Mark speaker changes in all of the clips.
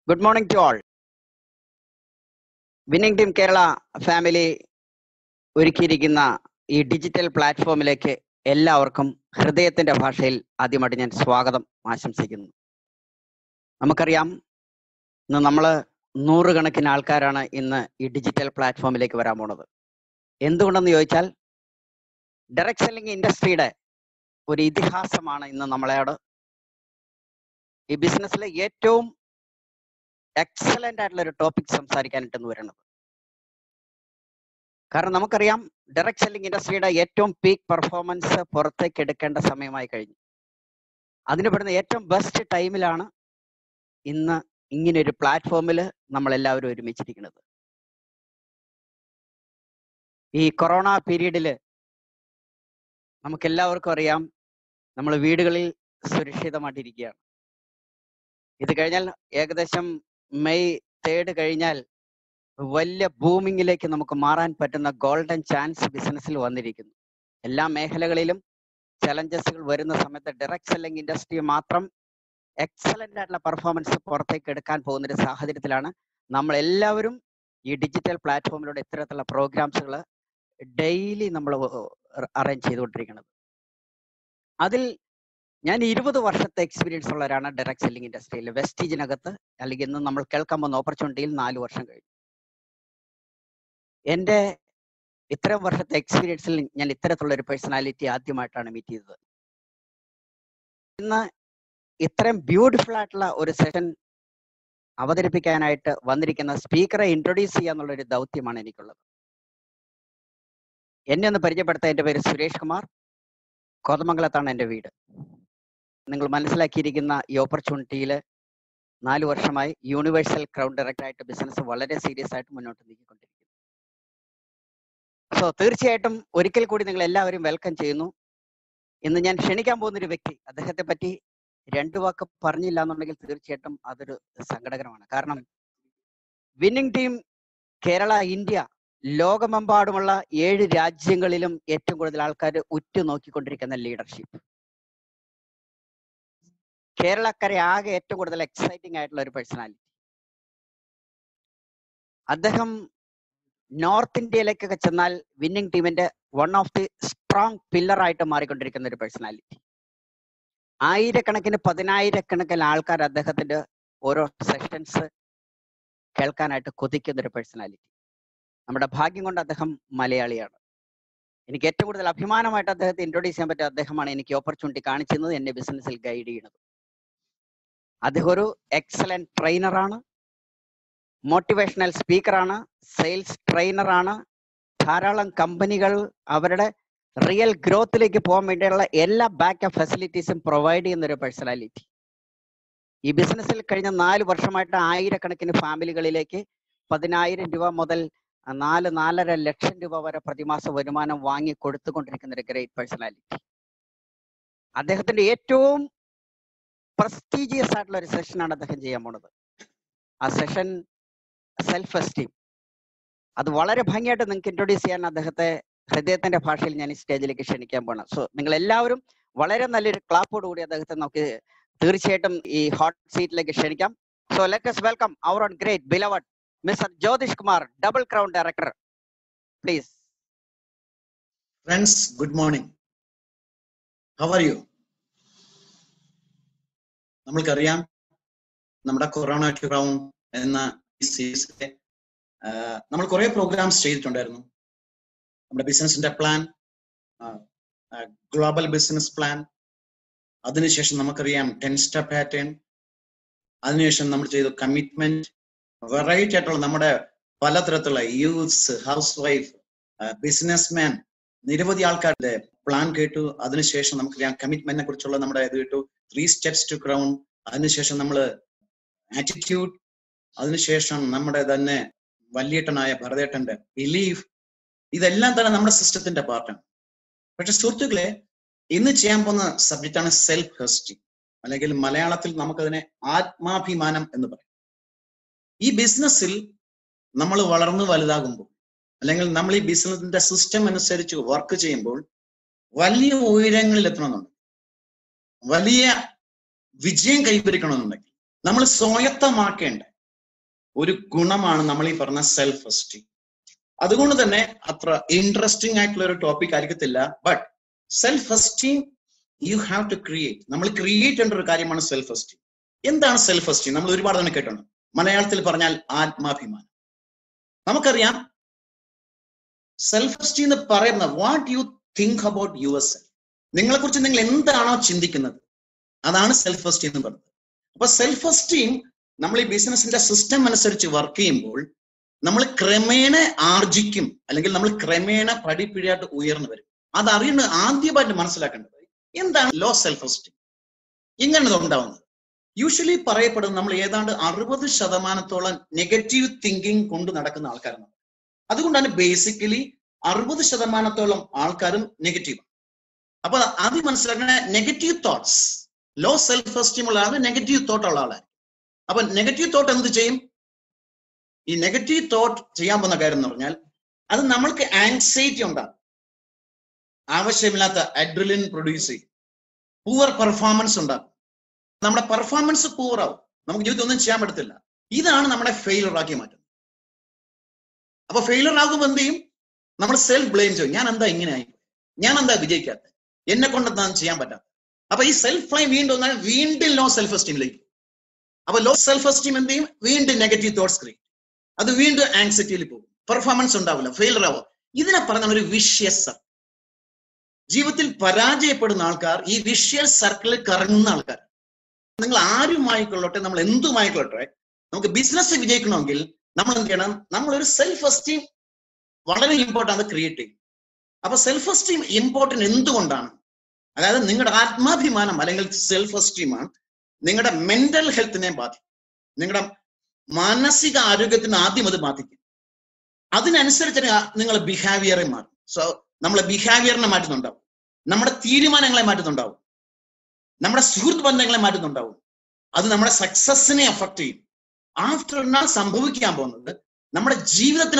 Speaker 1: Good morning to all. Winning team Kerala family ഒരുക്കിയിരിക്കുന്ന ഈ digital പ്ലാറ്റ്ഫോമിലേക്ക് എല്ലാവർക്കും ഹൃദയത്തിന്റെ ഭാഷയിൽ ആദ്യമായിട്ട് ഞാൻ സ്വാഗതം ആശംസിക്കുന്നു. നമുക്കറിയാം, ഇന്ന് നമ്മൾ നൂറുകണക്കിന് ആൾക്കാരാണ് ഇന്ന് ഈ ഡിജിറ്റൽ പ്ലാറ്റ്ഫോമിലേക്ക് വരാൻ പോണത്. എന്തുകൊണ്ടെന്ന് ചോദിച്ചാൽ, ഡയറക്ട് സെല്ലിംഗ് ഇൻഡസ്ട്രിയുടെ ഒരു ഇതിഹാസമാണ് ഇന്ന് നമ്മളോട് ഈ ബിസിനസ്സിലെ ഏറ്റവും എക്സലന്റ് ആയിട്ടുള്ള ഒരു ടോപ്പിക് സംസാരിക്കാനായിട്ടെന്ന് വരുന്നത്. കാരണം നമുക്കറിയാം, ഡയറക്ട് സെല്ലിംഗ് ഇൻഡസ്ട്രിയുടെ ഏറ്റവും പീക്ക് പെർഫോമൻസ് പുറത്തേക്ക് എടുക്കേണ്ട സമയമായി കഴിഞ്ഞു. അതിന് പെടുന്ന ഏറ്റവും ബെസ്റ്റ് ടൈമിലാണ് ഇന്ന് ഇങ്ങനെ ഒരു പ്ലാറ്റ്ഫോമിൽ നമ്മൾ എല്ലാവരും ഒരുമിച്ചിരിക്കുന്നത്. ഈ കൊറോണ പീരീഡിൽ നമുക്കെല്ലാവർക്കും അറിയാം, നമ്മൾ വീടുകളിൽ സുരക്ഷിതമായിട്ടിരിക്കുകയാണ്. ഇത് കഴിഞ്ഞാൽ ഏകദേശം മെയ് 3 കഴിഞ്ഞാൽ വലിയ ബൂമിങ്ങിലേക്ക് നമുക്ക് മാറാൻ പറ്റുന്ന ഗോൾഡൻ ചാൻസ് ബിസിനസ്സിൽ വന്നിരിക്കുന്നു. എല്ലാ മേഖലകളിലും ചലഞ്ചസുകൾ വരുന്ന സമയത്ത് ഡയറക്ട് സെല്ലിംഗ് ഇൻഡസ്ട്രി മാത്രം എക്സലന്റ് ആയിട്ടുള്ള പെർഫോമൻസ് പുറത്തേക്ക് എടുക്കാൻ പോകുന്ന ഒരു സാഹചര്യത്തിലാണ് നമ്മൾ എല്ലാവരും ഈ ഡിജിറ്റൽ പ്ലാറ്റ്ഫോമിലൂടെ ഇത്തരത്തിലുള്ള പ്രോഗ്രാംസുകൾ ഡെയിലി നമ്മൾ അറേഞ്ച് ചെയ്തുകൊണ്ടിരിക്കുന്നത്. അതിൽ ഞാൻ 20 വർഷത്തെ എക്സ്പീരിയൻസ് ഉള്ളവരാണ് ഡയറക്ട് സെല്ലിംഗ് ഇൻഡസ്ട്രിയിൽ. വെസ്റ്റീജിനകത്ത് അല്ലെങ്കിൽ ഇന്ന് നമ്മൾ കേൾക്കാൻ പോകുന്ന ഓപ്പർച്യൂണിറ്റിയിൽ 4 വർഷം കഴിഞ്ഞു. എൻ്റെ ഇത്രയും വർഷത്തെ എക്സ്പീരിയൻസിൽ ഞാൻ ഇത്തരത്തിലുള്ള ഒരു പേഴ്സണാലിറ്റി ആദ്യമായിട്ടാണ് മീറ്റ് ചെയ്തത്. ഇന്ന് ഇത്രയും ബ്യൂട്ടിഫുൾ ആയിട്ടുള്ള ഒരു സെഷൻ അവതരിപ്പിക്കാനായിട്ട് വന്നിരിക്കുന്ന സ്പീക്കറെ ഇൻട്രൊഡ്യൂസ് ചെയ്യാന്നുള്ളൊരു ദൗത്യമാണ് എനിക്കുള്ളത്. എന്നെ ഒന്ന് പരിചയപ്പെടുത്താൻ, എൻ്റെ പേര് സുരേഷ് കുമാർ, കോതമംഗലത്താണ് എൻ്റെ വീട്. നിങ്ങൾ മനസ്സിലാക്കിയിരിക്കുന്ന ഈ ഓപ്പർച്യൂണിറ്റിയിൽ 4 വർഷമായി യൂണിവേഴ്സൽ ക്രൗൺ ഡയറക്ടറായിട്ട് ബിസിനസ് വളരെ സീരിയസ് ആയിട്ട് മുന്നോട്ട് നീക്കിക്കൊണ്ടിരിക്കുന്നു. സോ തീർച്ചയായിട്ടും ഒരിക്കൽ കൂടി നിങ്ങൾ എല്ലാവരും വെൽക്കം ചെയ്യുന്നു. ഇന്ന് ഞാൻ ക്ഷണിക്കാൻ പോകുന്നൊരു വ്യക്തി, അദ്ദേഹത്തെ പറ്റി 2 വാക്ക് പറഞ്ഞില്ല എന്നുണ്ടെങ്കിൽ തീർച്ചയായിട്ടും അതൊരു സങ്കടകരമാണ്. കാരണം വിന്നിംഗ് ടീം കേരള, ഇന്ത്യ, ലോകമെമ്പാടുമുള്ള 7 രാജ്യങ്ങളിലും ഏറ്റവും കൂടുതൽ ആൾക്കാർ ഉറ്റുനോക്കിക്കൊണ്ടിരിക്കുന്ന ലീഡർഷിപ്പ്, കേരളക്കരെ ആകെ ഏറ്റവും കൂടുതൽ എക്സൈറ്റിംഗ് ആയിട്ടുള്ള ഒരു പേഴ്സണാലിറ്റി. അദ്ദേഹം നോർത്ത് ഇന്ത്യയിലേക്കൊക്കെ ചെന്നാൽ വിന്നിംഗ് ടീമിന്റെ one of the strong pillar ആയിട്ട് മാറിക്കൊണ്ടിരിക്കുന്ന ഒരു പേഴ്സണാലിറ്റി. ആയിരക്കണക്കിന് 10,000-കണക്കിന് ആൾക്കാർ അദ്ദേഹത്തിന്റെ ഓരോ സെഷൻസ് കേൾക്കാനായിട്ട് കൊതിക്കുന്ന ഒരു പേഴ്സണാലിറ്റി. നമ്മുടെ ഭാഗ്യം കൊണ്ട് അദ്ദേഹം മലയാളിയാണ്. എനിക്ക് ഏറ്റവും കൂടുതൽ അഭിമാനമായിട്ട് അദ്ദേഹത്തെ ഇൻട്രൊഡ്യൂസ് ചെയ്യാൻ പറ്റിയ അദ്ദേഹമാണ് എനിക്ക് ഓപ്പർച്യൂണിറ്റി കാണിച്ചിരുന്നത്, എന്നെ ബിസിനസ്സിൽ ഗൈഡ് ചെയ്യുന്നത്. അദ്ദേഹം ഒരു എക്സലന്റ് ട്രെയിനറാണ്, മോട്ടിവേഷണൽ സ്പീക്കറാണ്, സെയിൽസ് ട്രെയിനറാണ്. ധാരാളം കമ്പനികൾ അവരുടെ റിയൽ ഗ്രോത്തിലേക്ക് പോകാൻ വേണ്ടിയുള്ള എല്ലാ ബാക്കപ്പ് ഫെസിലിറ്റീസും പ്രൊവൈഡ് ചെയ്യുന്ന ഒരു പേഴ്സണാലിറ്റി. ഈ ബിസിനസ്സിൽ കഴിഞ്ഞ 4 വർഷമായിട്ട് ആയിരക്കണക്കിന് ഫാമിലികളിലേക്ക് 10,000 രൂപ മുതൽ 4-4.5 ലക്ഷം രൂപ വരെ പ്രതിമാസ വരുമാനം വാങ്ങി കൊടുത്തുകൊണ്ടിരിക്കുന്ന ഒരു ഗ്രേറ്റ് പേഴ്സണാലിറ്റി. അദ്ദേഹത്തിന്റെ ഏറ്റവും പ്രസ്റ്റീജിയസ് ആയിട്ടുള്ള ഒരു സെഷനാണ് അദ്ദേഹം ചെയ്യാൻ പോണത്. ആ സെഷൻ സെൽഫ് എസ്റ്റീം. അത് വളരെ ഭംഗിയായിട്ട് നിങ്ങൾക്ക് ഇൻട്രൊഡ്യൂസ് ചെയ്യാൻ അദ്ദേഹത്തെ ഹൃദയത്തിന്റെ ഭാഷയിൽ ഞാൻ ഈ സ്റ്റേജിലേക്ക് ക്ഷണിക്കാൻ പോകണം. സോ നിങ്ങൾ എല്ലാവരും വളരെ നല്ലൊരു ക്ലാപ്പോടുകൂടി അദ്ദേഹത്തെ നമുക്ക് തീർച്ചയായിട്ടും ഈ ഹോട്ട് സീറ്റിലേക്ക് ക്ഷണിക്കാം. So let us welcome our own great beloved Mr. Jyothish Kumar, double crown director. Please.
Speaker 2: Friends, good morning. How are you? നമ്മൾക്കറിയാം, നമ്മുടെ കൊറോണ ക്രൗൺ എന്ന സീരീസിലെ നമ്മൾ കുറെ പ്രോഗ്രാംസ് ചെയ്തിട്ടുണ്ടായിരുന്നു. നമ്മുടെ ബിസിനസിന്റെ പ്ലാൻ, ഗ്ലോബൽ ബിസിനസ് പ്ലാൻ, അതിനുശേഷം നമുക്കറിയാം 10 സ്റ്റെപ്പ് പാറ്റേൺ, അതിനുശേഷം നമ്മൾ ചെയ്തു കമ്മിറ്റ്മെന്റ്. വെറൈറ്റി ആയിട്ടുള്ള നമ്മുടെ പലതരത്തിലുള്ള യൂത്ത്സ്, ഹൗസ് വൈഫ്, ബിസിനസ്മാൻ, നിരവധി ആൾക്കാരുടെ പ്ലാൻ കേട്ടു. അതിനുശേഷം നമുക്കറിയാം കമ്മിറ്റ്മെന്റിനെ കുറിച്ചുള്ള നമ്മുടെ ഇത് കേട്ടു, 3 സ്റ്റെപ്സ് ടു ക്രൗൺ. അതിനുശേഷം നമ്മൾ ആറ്റിറ്റ്യൂഡ്, അതിനുശേഷം നമ്മുടെ തന്നെ വല്യേട്ടനായ ഭരതേട്ടന്റെ ബിലീഫ്. ഇതെല്ലാം തന്നെ നമ്മുടെ സിസ്റ്റത്തിന്റെ പാർട്ടാണ്. പക്ഷെ സുഹൃത്തുക്കളെ, ഇന്ന് ചെയ്യാൻ പോകുന്ന സബ്ജക്റ്റ് ആണ് സെൽഫ് എസ്റ്റീം, അല്ലെങ്കിൽ മലയാളത്തിൽ നമുക്കതിനെ ആത്മാഭിമാനം എന്ന് പറയും. ഈ ബിസിനസ്സിൽ നമ്മൾ വളർന്നു വലുതാകുമ്പോൾ, അല്ലെങ്കിൽ നമ്മൾ ഈ ബിസിനസിന്റെ സിസ്റ്റം അനുസരിച്ച് വർക്ക് ചെയ്യുമ്പോൾ വലിയ ഉയരങ്ങളിൽ എത്തണമെന്നുണ്ട്, വലിയ വിജയം കൈവരിക്കണമെന്നുണ്ടെങ്കിൽ നമ്മൾ സ്വായത്തമാക്കേണ്ട ഒരു ഗുണമാണ് നമ്മൾ ഈ പറഞ്ഞ സെൽഫ് എസ്റ്റീം. അതുകൊണ്ട് തന്നെ അത്ര ഇൻട്രസ്റ്റിംഗ് ആയിട്ടുള്ള ഒരു ടോപ്പിക് ആയിരിക്കത്തില്ല. But self esteem you have to create. നമ്മൾ ക്രിയേറ്റ് ചെയ്യേണ്ട ഒരു കാര്യമാണ് സെൽഫ് എസ്റ്റീം. എന്താണ് സെൽഫ് എസ്റ്റീം? നമ്മൾ ഒരുപാട് തന്നെ കേട്ടുണ്ട്. മലയാളത്തിൽ പറഞ്ഞാൽ ആത്മാഭിമാനം. നമുക്കറിയാം സെൽഫ് എസ്റ്റീം എന്ന് പറയുന്നത് what you think about yourself. നിങ്ങളെ കുറിച്ച് നിങ്ങൾ എന്താണോ ചിന്തിക്കുന്നത് അതാണ് സെൽഫ് എസ്റ്റീം എന്ന് പറയുന്നത്. അപ്പൊ സെൽഫ് എസ്റ്റീം നമ്മൾ ഈ ബിസിനസിന്റെ സിസ്റ്റം അനുസരിച്ച് വർക്ക് ചെയ്യുമ്പോൾ നമ്മൾ ക്രമേണ ആർജിക്കും, അല്ലെങ്കിൽ നമ്മൾ ക്രമേണ പടിപ്പിടിയായിട്ട് ഉയർന്നു വരും. അതറിയുന്നത് ആദ്യമായിട്ട് മനസ്സിലാക്കേണ്ടത് എന്താണ് ലോ സെൽഫ് എസ്റ്റീം, ഇങ്ങനെ ഉണ്ടാവുന്നത്. യൂഷ്വലി പറയപ്പെടുന്നത് നമ്മൾ ഏതാണ്ട് 60% നെഗറ്റീവ് തിങ്കിങ് കൊണ്ട് നടക്കുന്ന ആൾക്കാരാണ്. അതുകൊണ്ടാണ് ബേസിക്കലി 60% ആൾക്കാരും നെഗറ്റീവ്. അപ്പൊ അത് മനസ്സിലാക്കുന്ന negative thoughts, low self esteem ഉള്ള ആൾ നെഗറ്റീവ് തോട്ട് ഉള്ള ആളാണ്. അപ്പൊ നെഗറ്റീവ് തോട്ട് എന്ത് ചെയ്യും? ഈ നെഗറ്റീവ് തോട്ട് ചെയ്യാൻ പോകുന്ന കാര്യം എന്ന് പറഞ്ഞാൽ അത് നമ്മൾക്ക് ആങ്സൈറ്റി ഉണ്ടാകും, ആവശ്യമില്ലാത്ത അഡ്രിലിൻ പ്രൊഡ്യൂസ് ചെയ്യും, പൂവർ പെർഫോമൻസ് ഉണ്ടാകും, നമ്മുടെ പെർഫോമൻസ് പൂവർ ആവും, നമുക്ക് ജീവിതത്തിൽ ഒന്നും ചെയ്യാൻ പറ്റത്തില്ല. ഇതാണ് നമ്മുടെ ഫെയിലർ ആക്കി മാറ്റുന്നത്. അപ്പൊ ഫെയിലർ ആകുമ്പോൾ എന്ത് ചെയ്യും? നമ്മൾ സെൽഫ് ബ്ലെയിം ചെയ്യും. ഞാൻ എന്താ ഇങ്ങനെ ആയി, ഞാൻ എന്താ വിജയിക്കാത്തത്, എന്നെ കൊണ്ട് എന്താ ചെയ്യാൻ പറ്റാത്ത. അപ്പൊ ഈ സെൽഫ് ബ്ലെയിം വീണ്ടും ലോ സെൽഫ് എസ്റ്റീമിലേക്ക്. അപ്പൊ ലോ സെൽഫ് എസ്റ്റീം എന്ത് ചെയ്യും? വീണ്ടും നെഗറ്റീവ് തോട്ട്സ് ക്രിയേറ്റ്, അത് വീണ്ടും ആങ്സൈറ്റിയിൽ പോകും, പെർഫോമൻസ് ഉണ്ടാവില്ല, ഫെയിലർ ആവും. ഇതിനെ പറഞ്ഞ ഒരു വിഷ്യസ് സർക്കിൾ. ജീവിതത്തിൽ പരാജയപ്പെടുന്ന ആൾക്കാർ ഈ വിഷ്യസ് സർക്കിളിൽ കറങ്ങുന്ന ആൾക്കാർ. നിങ്ങൾ ആരുമായിക്കൊള്ളട്ടെ, നമ്മൾ എന്തുമായിക്കൊള്ളട്ടെ, നമുക്ക് ബിസിനസ് വിജയിക്കണമെങ്കിൽ നമ്മൾ എന്ത് ചെയ്യണം? നമ്മളൊരു സെൽഫ് എസ്റ്റീം വളരെ ഇമ്പോർട്ടൻ്റ് ആണ് ക്രിയേറ്റ് ചെയ്യും. അപ്പൊ സെൽഫ് എസ്റ്റീം ഇമ്പോർട്ടൻ്റ് എന്തുകൊണ്ടാണ്? അതായത് നിങ്ങളുടെ ആത്മാഭിമാനം അല്ലെങ്കിൽ സെൽഫ് എസ്റ്റീമാണ് നിങ്ങളുടെ മെന്റൽ ഹെൽത്തിനെ ബാധിക്കും, നിങ്ങളുടെ മാനസിക ആരോഗ്യത്തിന് ആദ്യം അത് ബാധിക്കും. അതിനനുസരിച്ച് നിങ്ങളുടെ ബിഹേവിയറെ മാറും. സോ നമ്മളെ ബിഹേവിയറിനെ മാറ്റുന്നുണ്ടാവും, നമ്മുടെ തീരുമാനങ്ങളെ മാറ്റുന്നുണ്ടാവും, നമ്മുടെ സുഹൃത്ത് ബന്ധങ്ങളെ മാറ്റുന്നുണ്ടാവും. അത് നമ്മുടെ സക്സസിനെ അഫക്ട് ചെയ്യും. ആഫ്റ്റർ സംഭവിക്കാൻ പോകുന്നത് നമ്മുടെ ജീവിതത്തിനെ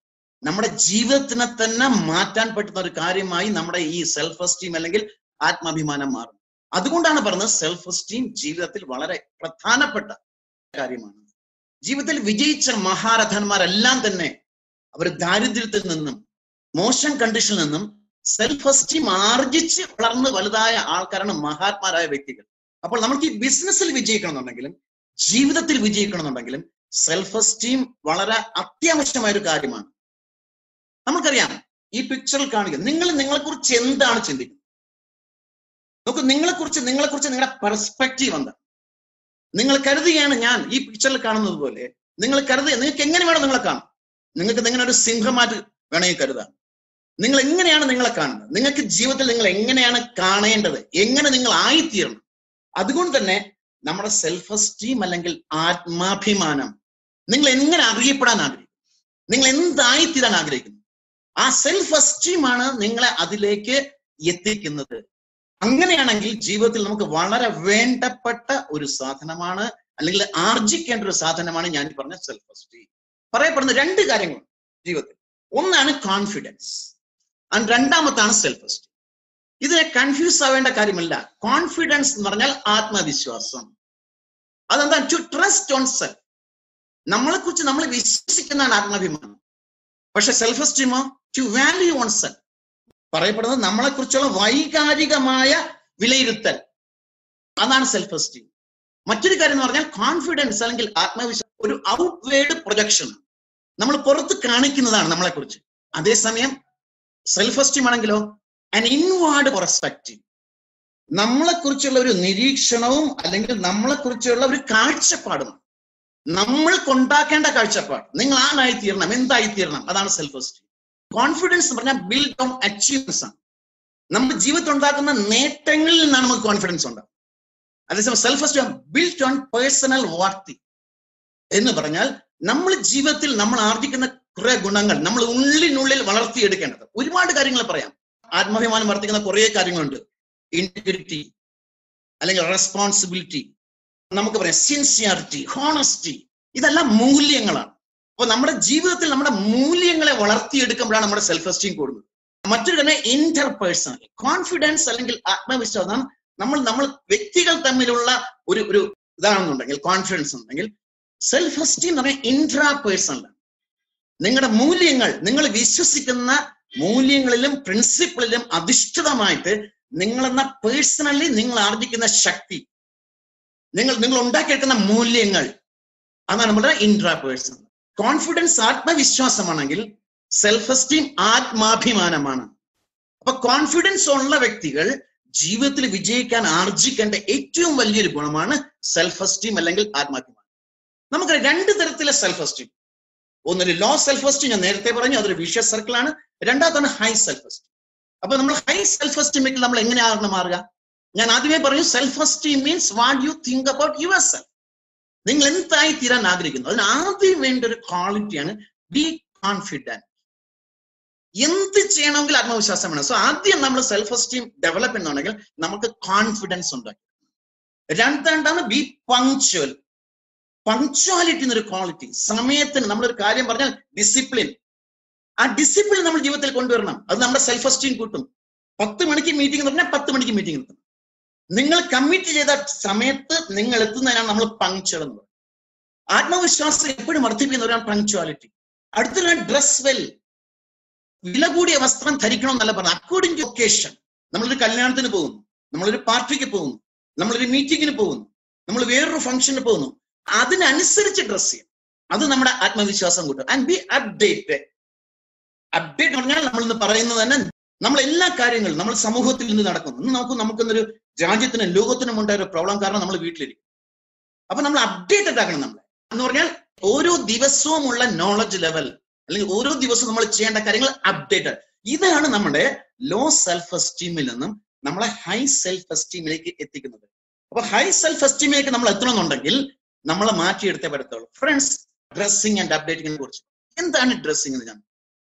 Speaker 2: തന്നെ മാറ്റാൻ പറ്റുന്ന ഒരു കാര്യമായി നമ്മുടെ ഈ സെൽഫ് എസ്റ്റീം അല്ലെങ്കിൽ ആത്മാഭിമാനം മാറും. അതുകൊണ്ടാണ് പറഞ്ഞത് സെൽഫ് എസ്റ്റീം ജീവിതത്തിൽ വളരെ പ്രധാനപ്പെട്ട കാര്യമാണ്. ജീവിതത്തിൽ വിജയിച്ച മഹാരഥന്മാരെല്ലാം തന്നെ അവർ ദാരിദ്ര്യത്തിൽ നിന്നും മോശം കണ്ടീഷനിൽ നിന്നും സെൽഫ് എസ്റ്റീം ആർജിച്ച് വളർന്ന് വലുതായ ആൾക്കാരാണ് മഹാത്മാരായ വ്യക്തികൾ. അപ്പോൾ നമുക്ക് ഈ ബിസിനസ്സിൽ വിജയിക്കണമെന്നുണ്ടെങ്കിലും ജീവിതത്തിൽ വിജയിക്കണമെന്നുണ്ടെങ്കിലും സെൽഫ് എസ്റ്റീം വളരെ അത്യാവശ്യമായ ഒരു കാര്യമാണ്. നമുക്കറിയാം, ഈ പിക്ചറിൽ കാണിക്കുക, നിങ്ങളെ കുറിച്ച് എന്താണ് ചിന്തിക്കുന്നത്? നോക്കൂ, നിങ്ങളെക്കുറിച്ച് നിങ്ങളുടെ പെർസ്പെക്റ്റീവ് എന്താണ്? നിങ്ങൾ കരുതുകയാണ് ഞാൻ ഈ പിക്ചറിൽ കാണുന്നത് പോലെ നിങ്ങൾ കരുതുക, നിങ്ങൾക്ക് എങ്ങനെ വേണം നിങ്ങളെ കാണാം? നിങ്ങൾക്ക് നിങ്ങനെ ഒരു സിംഹമായിട്ട് വേണമെങ്കിൽ കരുതാം. നിങ്ങൾ എങ്ങനെയാണ് നിങ്ങളെ കാണുന്നത്? നിങ്ങൾക്ക് ജീവിതത്തിൽ നിങ്ങൾ എങ്ങനെയാണ് കാണേണ്ടത്? എങ്ങനെ നിങ്ങൾ ആയിത്തീരണം? അതുകൊണ്ട് തന്നെ നമ്മുടെ സെൽഫ് എസ്റ്റീം അല്ലെങ്കിൽ ആത്മാഭിമാനം, നിങ്ങൾ എങ്ങനെ അറിയപ്പെടാൻ ആഗ്രഹിക്കും, നിങ്ങൾ എന്തായിത്തീരാൻ ആഗ്രഹിക്കുന്നു, ആ സെൽഫ് എസ്റ്റീമാണ് നിങ്ങളെ അതിലേക്ക് എത്തിക്കുന്നത്. അങ്ങനെയാണെങ്കിൽ ജീവിതത്തിൽ നമുക്ക് വളരെ വേണ്ടപ്പെട്ട ഒരു സാധനമാണ്, അല്ലെങ്കിൽ ആർജിക്കേണ്ട ഒരു സാധനമാണ് ഞാൻ പറഞ്ഞ സെൽഫ് എസ്റ്റീം. പറയപ്പെടുന്ന 2 കാര്യങ്ങൾ ജീവിതത്തിൽ. ഒന്നാണ് കോൺഫിഡൻസ്, രണ്ടാമത്താണ് സെൽഫ് എസ്റ്റീം. ഇതിനെ കൺഫ്യൂസ് ആവേണ്ട കാര്യമില്ല. കോൺഫിഡൻസ് എന്ന് പറഞ്ഞാൽ ആത്മവിശ്വാസം. അതെന്താ? To trust on self. നമ്മളെ കുറിച്ച് നമ്മൾ വിശ്വസിക്കുന്നതാണ് ആത്മാഭിമാനം. പക്ഷെ സെൽഫ് എസ്റ്റീമോ? To value on self. പറയപ്പെടുന്നത് നമ്മളെ കുറിച്ചുള്ള വൈകാരികമായ വിലയിരുത്തൽ, അതാണ് സെൽഫ് എസ്റ്റീം. മറ്റൊരു കാര്യം എന്ന് പറഞ്ഞാൽ കോൺഫിഡൻസ് അല്ലെങ്കിൽ ആത്മവിശ്വാസം ഒരു ഔട്ട്വേർഡ് പ്രൊജക്ഷൻ, നമ്മൾ പുറത്ത് കാണിക്കുന്നതാണ് നമ്മളെ കുറിച്ച്. അതേസമയം സെൽഫ് എസ്റ്റീം ആണെങ്കിലോ an inward perspective, നമ്മളെ കുറിച്ചുള്ള ഒരു നിരീക്ഷണവും അല്ലെങ്കിൽ നമ്മളെ കുറിച്ചുള്ള ഒരു കാഴ്ചപ്പാടും, നമ്മൾ കൊണ്ടാക്കേണ്ട കാഴ്ചപ്പാട്. നിങ്ങൾ ആണായിത്തീരണം, എന്തായിത്തീരണം, അതാണ് സെൽഫ് എസ്റ്റീം. കോൺഫിഡൻസ് എന്ന് പറഞ്ഞാൽ ബിൽഡ് ഓൺ അച്ചീവ്മെന്റ്സ് ആണ്. നമ്മുടെ ജീവിതത്തിൽ ഉണ്ടാക്കുന്ന നേട്ടങ്ങളിൽ നിന്നാണ് നമുക്ക് കോൺഫിഡൻസ് ഉണ്ടാകും. അതേസമയം self esteem build on personal worthy എന്ന് പറഞ്ഞാൽ നമ്മൾ ജീവിതത്തിൽ നമ്മൾ ആർജിക്കുന്ന കുറെ ഗുണങ്ങൾ നമ്മൾ ഉള്ളിനുള്ളിൽ വളർത്തിയെടുക്കേണ്ടത്. ഒരുപാട് കാര്യങ്ങൾ പറയാം. ആത്മാഭിമാനം വർദ്ധിക്കുന്ന കുറെ കാര്യങ്ങളുണ്ട്. ഇന്റഗ്രിറ്റി അല്ലെങ്കിൽ റെസ്പോൺസിബിലിറ്റി, നമുക്ക് പറയാം സിൻസിയറിറ്റി, ഹോണസ്റ്റി, ഇതെല്ലാം മൂല്യങ്ങളാണ്. അപ്പൊ നമ്മുടെ ജീവിതത്തിൽ നമ്മുടെ മൂല്യങ്ങളെ വളർത്തിയെടുക്കുമ്പോഴാണ് നമ്മുടെ സെൽഫ് എസ്റ്റീം കൂടുന്നത്. മറ്റൊരു തന്നെ ഇന്റർപേഴ്സണൽ കോൺഫിഡൻസ് അല്ലെങ്കിൽ ആത്മവിശ്വാസം. നമ്മൾ വ്യക്തികൾ തമ്മിലുള്ള ഒരു ഇതാണെന്നുണ്ടെങ്കിൽ, കോൺഫിഡൻസ് ഉണ്ടെങ്കിൽ സെൽഫ് എസ്റ്റീം എന്ന് പറഞ്ഞാൽ ഇൻട്രാ പേഴ്സണൽ. നിങ്ങളുടെ മൂല്യങ്ങൾ, നിങ്ങൾ വിശ്വസിക്കുന്ന മൂല്യങ്ങളിലും പ്രിൻസിപ്പിളിലും അധിഷ്ഠിതമായിട്ട് നിങ്ങളെന്ന പേഴ്സണലി നിങ്ങൾ ആർജിക്കുന്ന ശക്തി, നിങ്ങൾ ഉണ്ടാക്കിയെടുക്കുന്ന മൂല്യങ്ങൾ, അതാണ് നമ്മുടെ ഇൻട്രാ പേഴ്സണൽ. കോൺഫിഡൻസ് ആത്മവിശ്വാസമാണെങ്കിൽ സെൽഫ് എസ്റ്റീം ആത്മാഭിമാനമാണ്. അപ്പൊ കോൺഫിഡൻസ് ഉള്ള വ്യക്തികൾ ജീവിതത്തിൽ വിജയിക്കാൻ ആർജിക്കേണ്ട ഏറ്റവും വലിയൊരു ഗുണമാണ് സെൽഫ് എസ്റ്റീം അല്ലെങ്കിൽ ആത്മാഭിമാനം. നമുക്ക് രണ്ട് തരത്തിലെ സെൽഫ് എസ്റ്റീം. ഒന്നൊരു ലോ സെൽഫ് എസ്റ്റീം, ഞാൻ നേരത്തെ പറഞ്ഞു, അതൊരു വിഷ്യസ് സർക്കിളാണ്. രണ്ടാമതാണ് ഹൈ സെൽഫ് എസ്റ്റീം. അപ്പൊ നമ്മൾ ഹൈ സെൽഫ് എസ്റ്റീമിലേക്ക് നമ്മൾ എങ്ങനെയാണ് മാറുക? ഞാൻ ആദ്യമേ പറഞ്ഞു, self esteem means what you think about yourself. നിങ്ങൾ എന്തായി തീരാൻ ആഗ്രഹിക്കുന്നു, അതിന് ആദ്യം വേണ്ട ഒരു ക്വാളിറ്റിയാണ് ബി കോൺഫിഡന്റ്. എന്ത് ചെയ്യണമെങ്കിൽ ആത്മവിശ്വാസം വേണം. സോ ആദ്യം നമ്മൾ സെൽഫ് എസ്റ്റീം ഡെവലപ്പ് ചെയ്യുന്നുണ്ടെങ്കിൽ നമുക്ക് കോൺഫിഡൻസ് ഉണ്ടാക്കി. രണ്ടാമതാണ് ബി പങ്ക്ച്വൽ. പങ്ക്ച്വാലിറ്റി എന്നൊരു ക്വാളിറ്റി, സമയത്തിന് നമ്മളൊരു കാര്യം പറഞ്ഞാൽ ഡിസിപ്ലിൻ, ആ ഡിസിപ്ലിൻ നമ്മൾ ജീവിതത്തിൽ കൊണ്ടുവരണം. അത് നമ്മുടെ സെൽഫ് എസ്റ്റീം കൂട്ടും. 10 മണിക്ക് മീറ്റിംഗ് എന്ന് പറഞ്ഞാൽ 10 മണിക്ക് മീറ്റിംഗ് എത്തണം. നിങ്ങൾ കമ്മിറ്റ് ചെയ്ത സമയത്ത് നിങ്ങൾ എത്തുന്നതിനാണ് നമ്മൾ പങ്ക്ച്വൽ എന്ന് പറയുന്നത്. ആത്മവിശ്വാസം എപ്പോഴും വർദ്ധിപ്പിക്കുന്നവരാണ് പങ്ക്ച്വാലിറ്റി. അടുത്തൊരു ഡ്രസ് വെൽ. വില കൂടിയ വസ്ത്രം ധരിക്കണം എന്നല്ല പറഞ്ഞത്, അക്കോർഡിംഗ് ടു ഒക്കേഷൻ. നമ്മളൊരു കല്യാണത്തിന് പോകുന്നു, നമ്മളൊരു പാർട്ടിക്ക് പോകുന്നു, നമ്മളൊരു മീറ്റിങ്ങിന് പോകുന്നു, നമ്മൾ വേറൊരു ഫംഗ്ഷന് പോകുന്നു, അതിനനുസരിച്ച് ഡ്രസ് ചെയ്യും. അത് നമ്മുടെ ആത്മവിശ്വാസം കൂട്ടും. And B update. അപ്ഡേറ്റ് എന്ന് പറഞ്ഞാൽ നമ്മൾ ഇന്ന് പറയുന്നത് തന്നെ, നമ്മൾ എല്ലാ കാര്യങ്ങളും നമ്മൾ സമൂഹത്തിൽ നിന്ന് നടക്കുന്നു. ഇന്ന് നമുക്കൊന്നൊരു രാജ്യത്തിനും ലോകത്തിനും ഉണ്ടായ ഒരു പ്രോബ്ലം കാരണം നമ്മൾ വീട്ടിലിരിക്കും. അപ്പൊ നമ്മൾ അപ്ഡേറ്റഡ് ആക്കണം. നമ്മളെ എന്ന് പറഞ്ഞാൽ ഓരോ ദിവസവും ഉള്ള നോളജ് ലെവൽ, അല്ലെങ്കിൽ ഓരോ ദിവസവും നമ്മൾ ചെയ്യേണ്ട കാര്യങ്ങൾ അപ്ഡേറ്റഡ്. ഇതാണ് നമ്മുടെ ലോ സെൽഫ് എസ്റ്റീമിൽ നിന്നും നമ്മളെ ഹൈ സെൽഫ് എസ്റ്റീമിലേക്ക് എത്തിക്കുന്നത്. അപ്പൊ ഹൈ സെൽഫ് എസ്റ്റീമിലേക്ക് നമ്മൾ എത്തണമെന്നുണ്ടെങ്കിൽ നമ്മളെ മാറ്റിയെടുത്തേ പറ്റത്തുള്ളൂ. ഫ്രണ്ട്സ്, ഡ്രസ്സിങ് ആൻഡ് അപ്ഡേറ്റിങ്ങിനെ കുറിച്ച് എന്താണ് ഡ്രസ്സിങ് എന്ന് ഞാൻ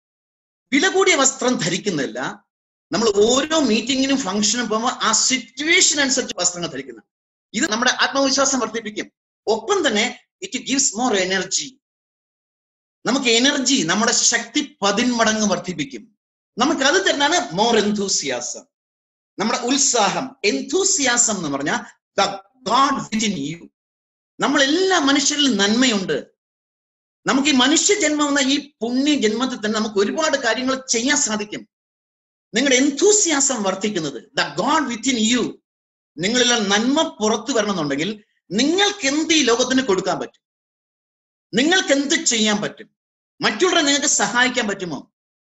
Speaker 2: വില കൂടിയ വസ്ത്രം ധരിക്കുന്നില്ല. നമ്മൾ ഓരോ മീറ്റിങ്ങിനും ഫംഗ്ഷനും പോകുമ്പോൾ ആ സിറ്റുവേഷൻ അനുസരിച്ച് വസ്ത്രങ്ങൾ ധരിക്കുന്ന ഇത് നമ്മുടെ ആത്മവിശ്വാസം വർദ്ധിപ്പിക്കും. ഒപ്പം തന്നെ ഇറ്റ് ഗിവ്സ് മോർ എനർജി. നമുക്ക് എനർജി, നമ്മുടെ ശക്തി 10 മടങ്ങ് വർദ്ധിപ്പിക്കും. നമുക്ക് അത് തന്നെയാണ് മോർ എൻതൂസിയാസം, നമ്മുടെ ഉത്സാഹം. എൻതൂസിയാസം എന്ന് പറഞ്ഞാൽ ദ ഗോഡ് വിത്തിൻ യു. നമ്മളെല്ലാ മനുഷ്യരിലും നന്മയുണ്ട്. നമുക്ക് ഈ മനുഷ്യ ജന്മം എന്ന ഈ പുണ്യ ജന്മത്തിൽ തന്നെ നമുക്ക് ഒരുപാട് കാര്യങ്ങൾ ചെയ്യാൻ സാധിക്കും. നിങ്ങളുടെ എൻതൂസിയാസം വർദ്ധിക്കുന്നത്, ദ ഗോഡ് വിത്തിൻ യു. നിങ്ങളിലെ നന്മ പുറത്തു വരണമെന്നുണ്ടെങ്കിൽ നിങ്ങൾക്ക് എന്ത് ഈ ലോകത്തിന് കൊടുക്കാൻ പറ്റും? നിങ്ങൾക്ക് എന്ത് ചെയ്യാൻ പറ്റും? മറ്റുള്ളവരെ നിങ്ങൾക്ക് സഹായിക്കാൻ പറ്റുമോ?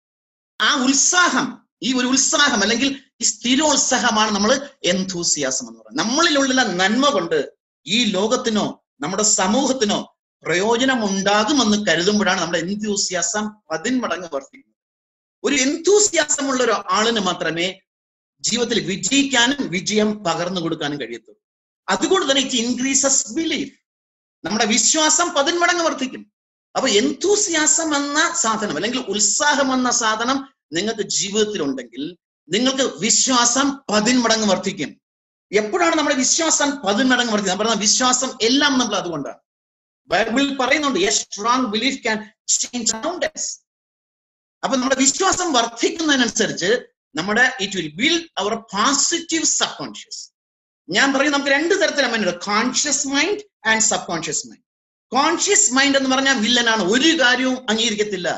Speaker 2: ആ ഉത്സാഹം, ഈ ഒരു ഉത്സാഹം അല്ലെങ്കിൽ ഈ സ്ഥിരോത്സാഹമാണ് നമ്മൾ എൻതൂസിയാസം എന്ന് പറയുന്നത്. നമ്മളിലുള്ള നന്മ കൊണ്ട് ഈ ലോകത്തിനോ നമ്മുടെ സമൂഹത്തിനോ പ്രയോജനം ഉണ്ടാകുമെന്ന് കരുതുമ്പോഴാണ് നമ്മുടെ എൻതൂസിയാസം 10 മടങ്ങ് വർദ്ധിക്കുന്നത്. ഒരു എൻതൂസിയാസം ഉള്ള ഒരു ആളിന് മാത്രമേ ജീവിതത്തിൽ വിജയിക്കാനും വിജയം പകർന്നു കൊടുക്കാനും കഴിയത്തുള്ളൂ. അതുകൊണ്ട് തന്നെ ഇറ്റ് ഇൻക്രീസസ് ബിലീഫ്. നമ്മുടെ വിശ്വാസം 10 മടങ്ങ് വർദ്ധിക്കും. അപ്പൊ എൻതൂസിയാസം എന്ന സാധനം അല്ലെങ്കിൽ ഉത്സാഹം എന്ന സാധനം നിങ്ങൾക്ക് ജീവിതത്തിൽ ഉണ്ടെങ്കിൽ നിങ്ങൾക്ക് വിശ്വാസം 10 മടങ്ങ് വർദ്ധിക്കും. എപ്പോഴാണ് നമ്മുടെ വിശ്വാസം 10 മടങ്ങ് വർദ്ധിക്കുന്നത്? പറയുന്ന വിശ്വാസം എല്ലാം നമ്മൾ അതുകൊണ്ടാണ്. ബൈബിൾ പറയുന്നുണ്ട്, a strong belief can change mountains. അപ്പൊ നമ്മുടെ വിശ്വാസം വർദ്ധിക്കുന്നതിനനുസരിച്ച് നമ്മുടെ it will build our positive subconscious. ഞാൻ പറയും നമുക്ക് 2 തരത്തിലാണ് mind, conscious mind and subconscious mind. Conscious mind എന്ന് പറഞ്ഞാൽ വില്ലനാണ്, ഒരു കാര്യവും അംഗീകരിക്കത്തില്ല.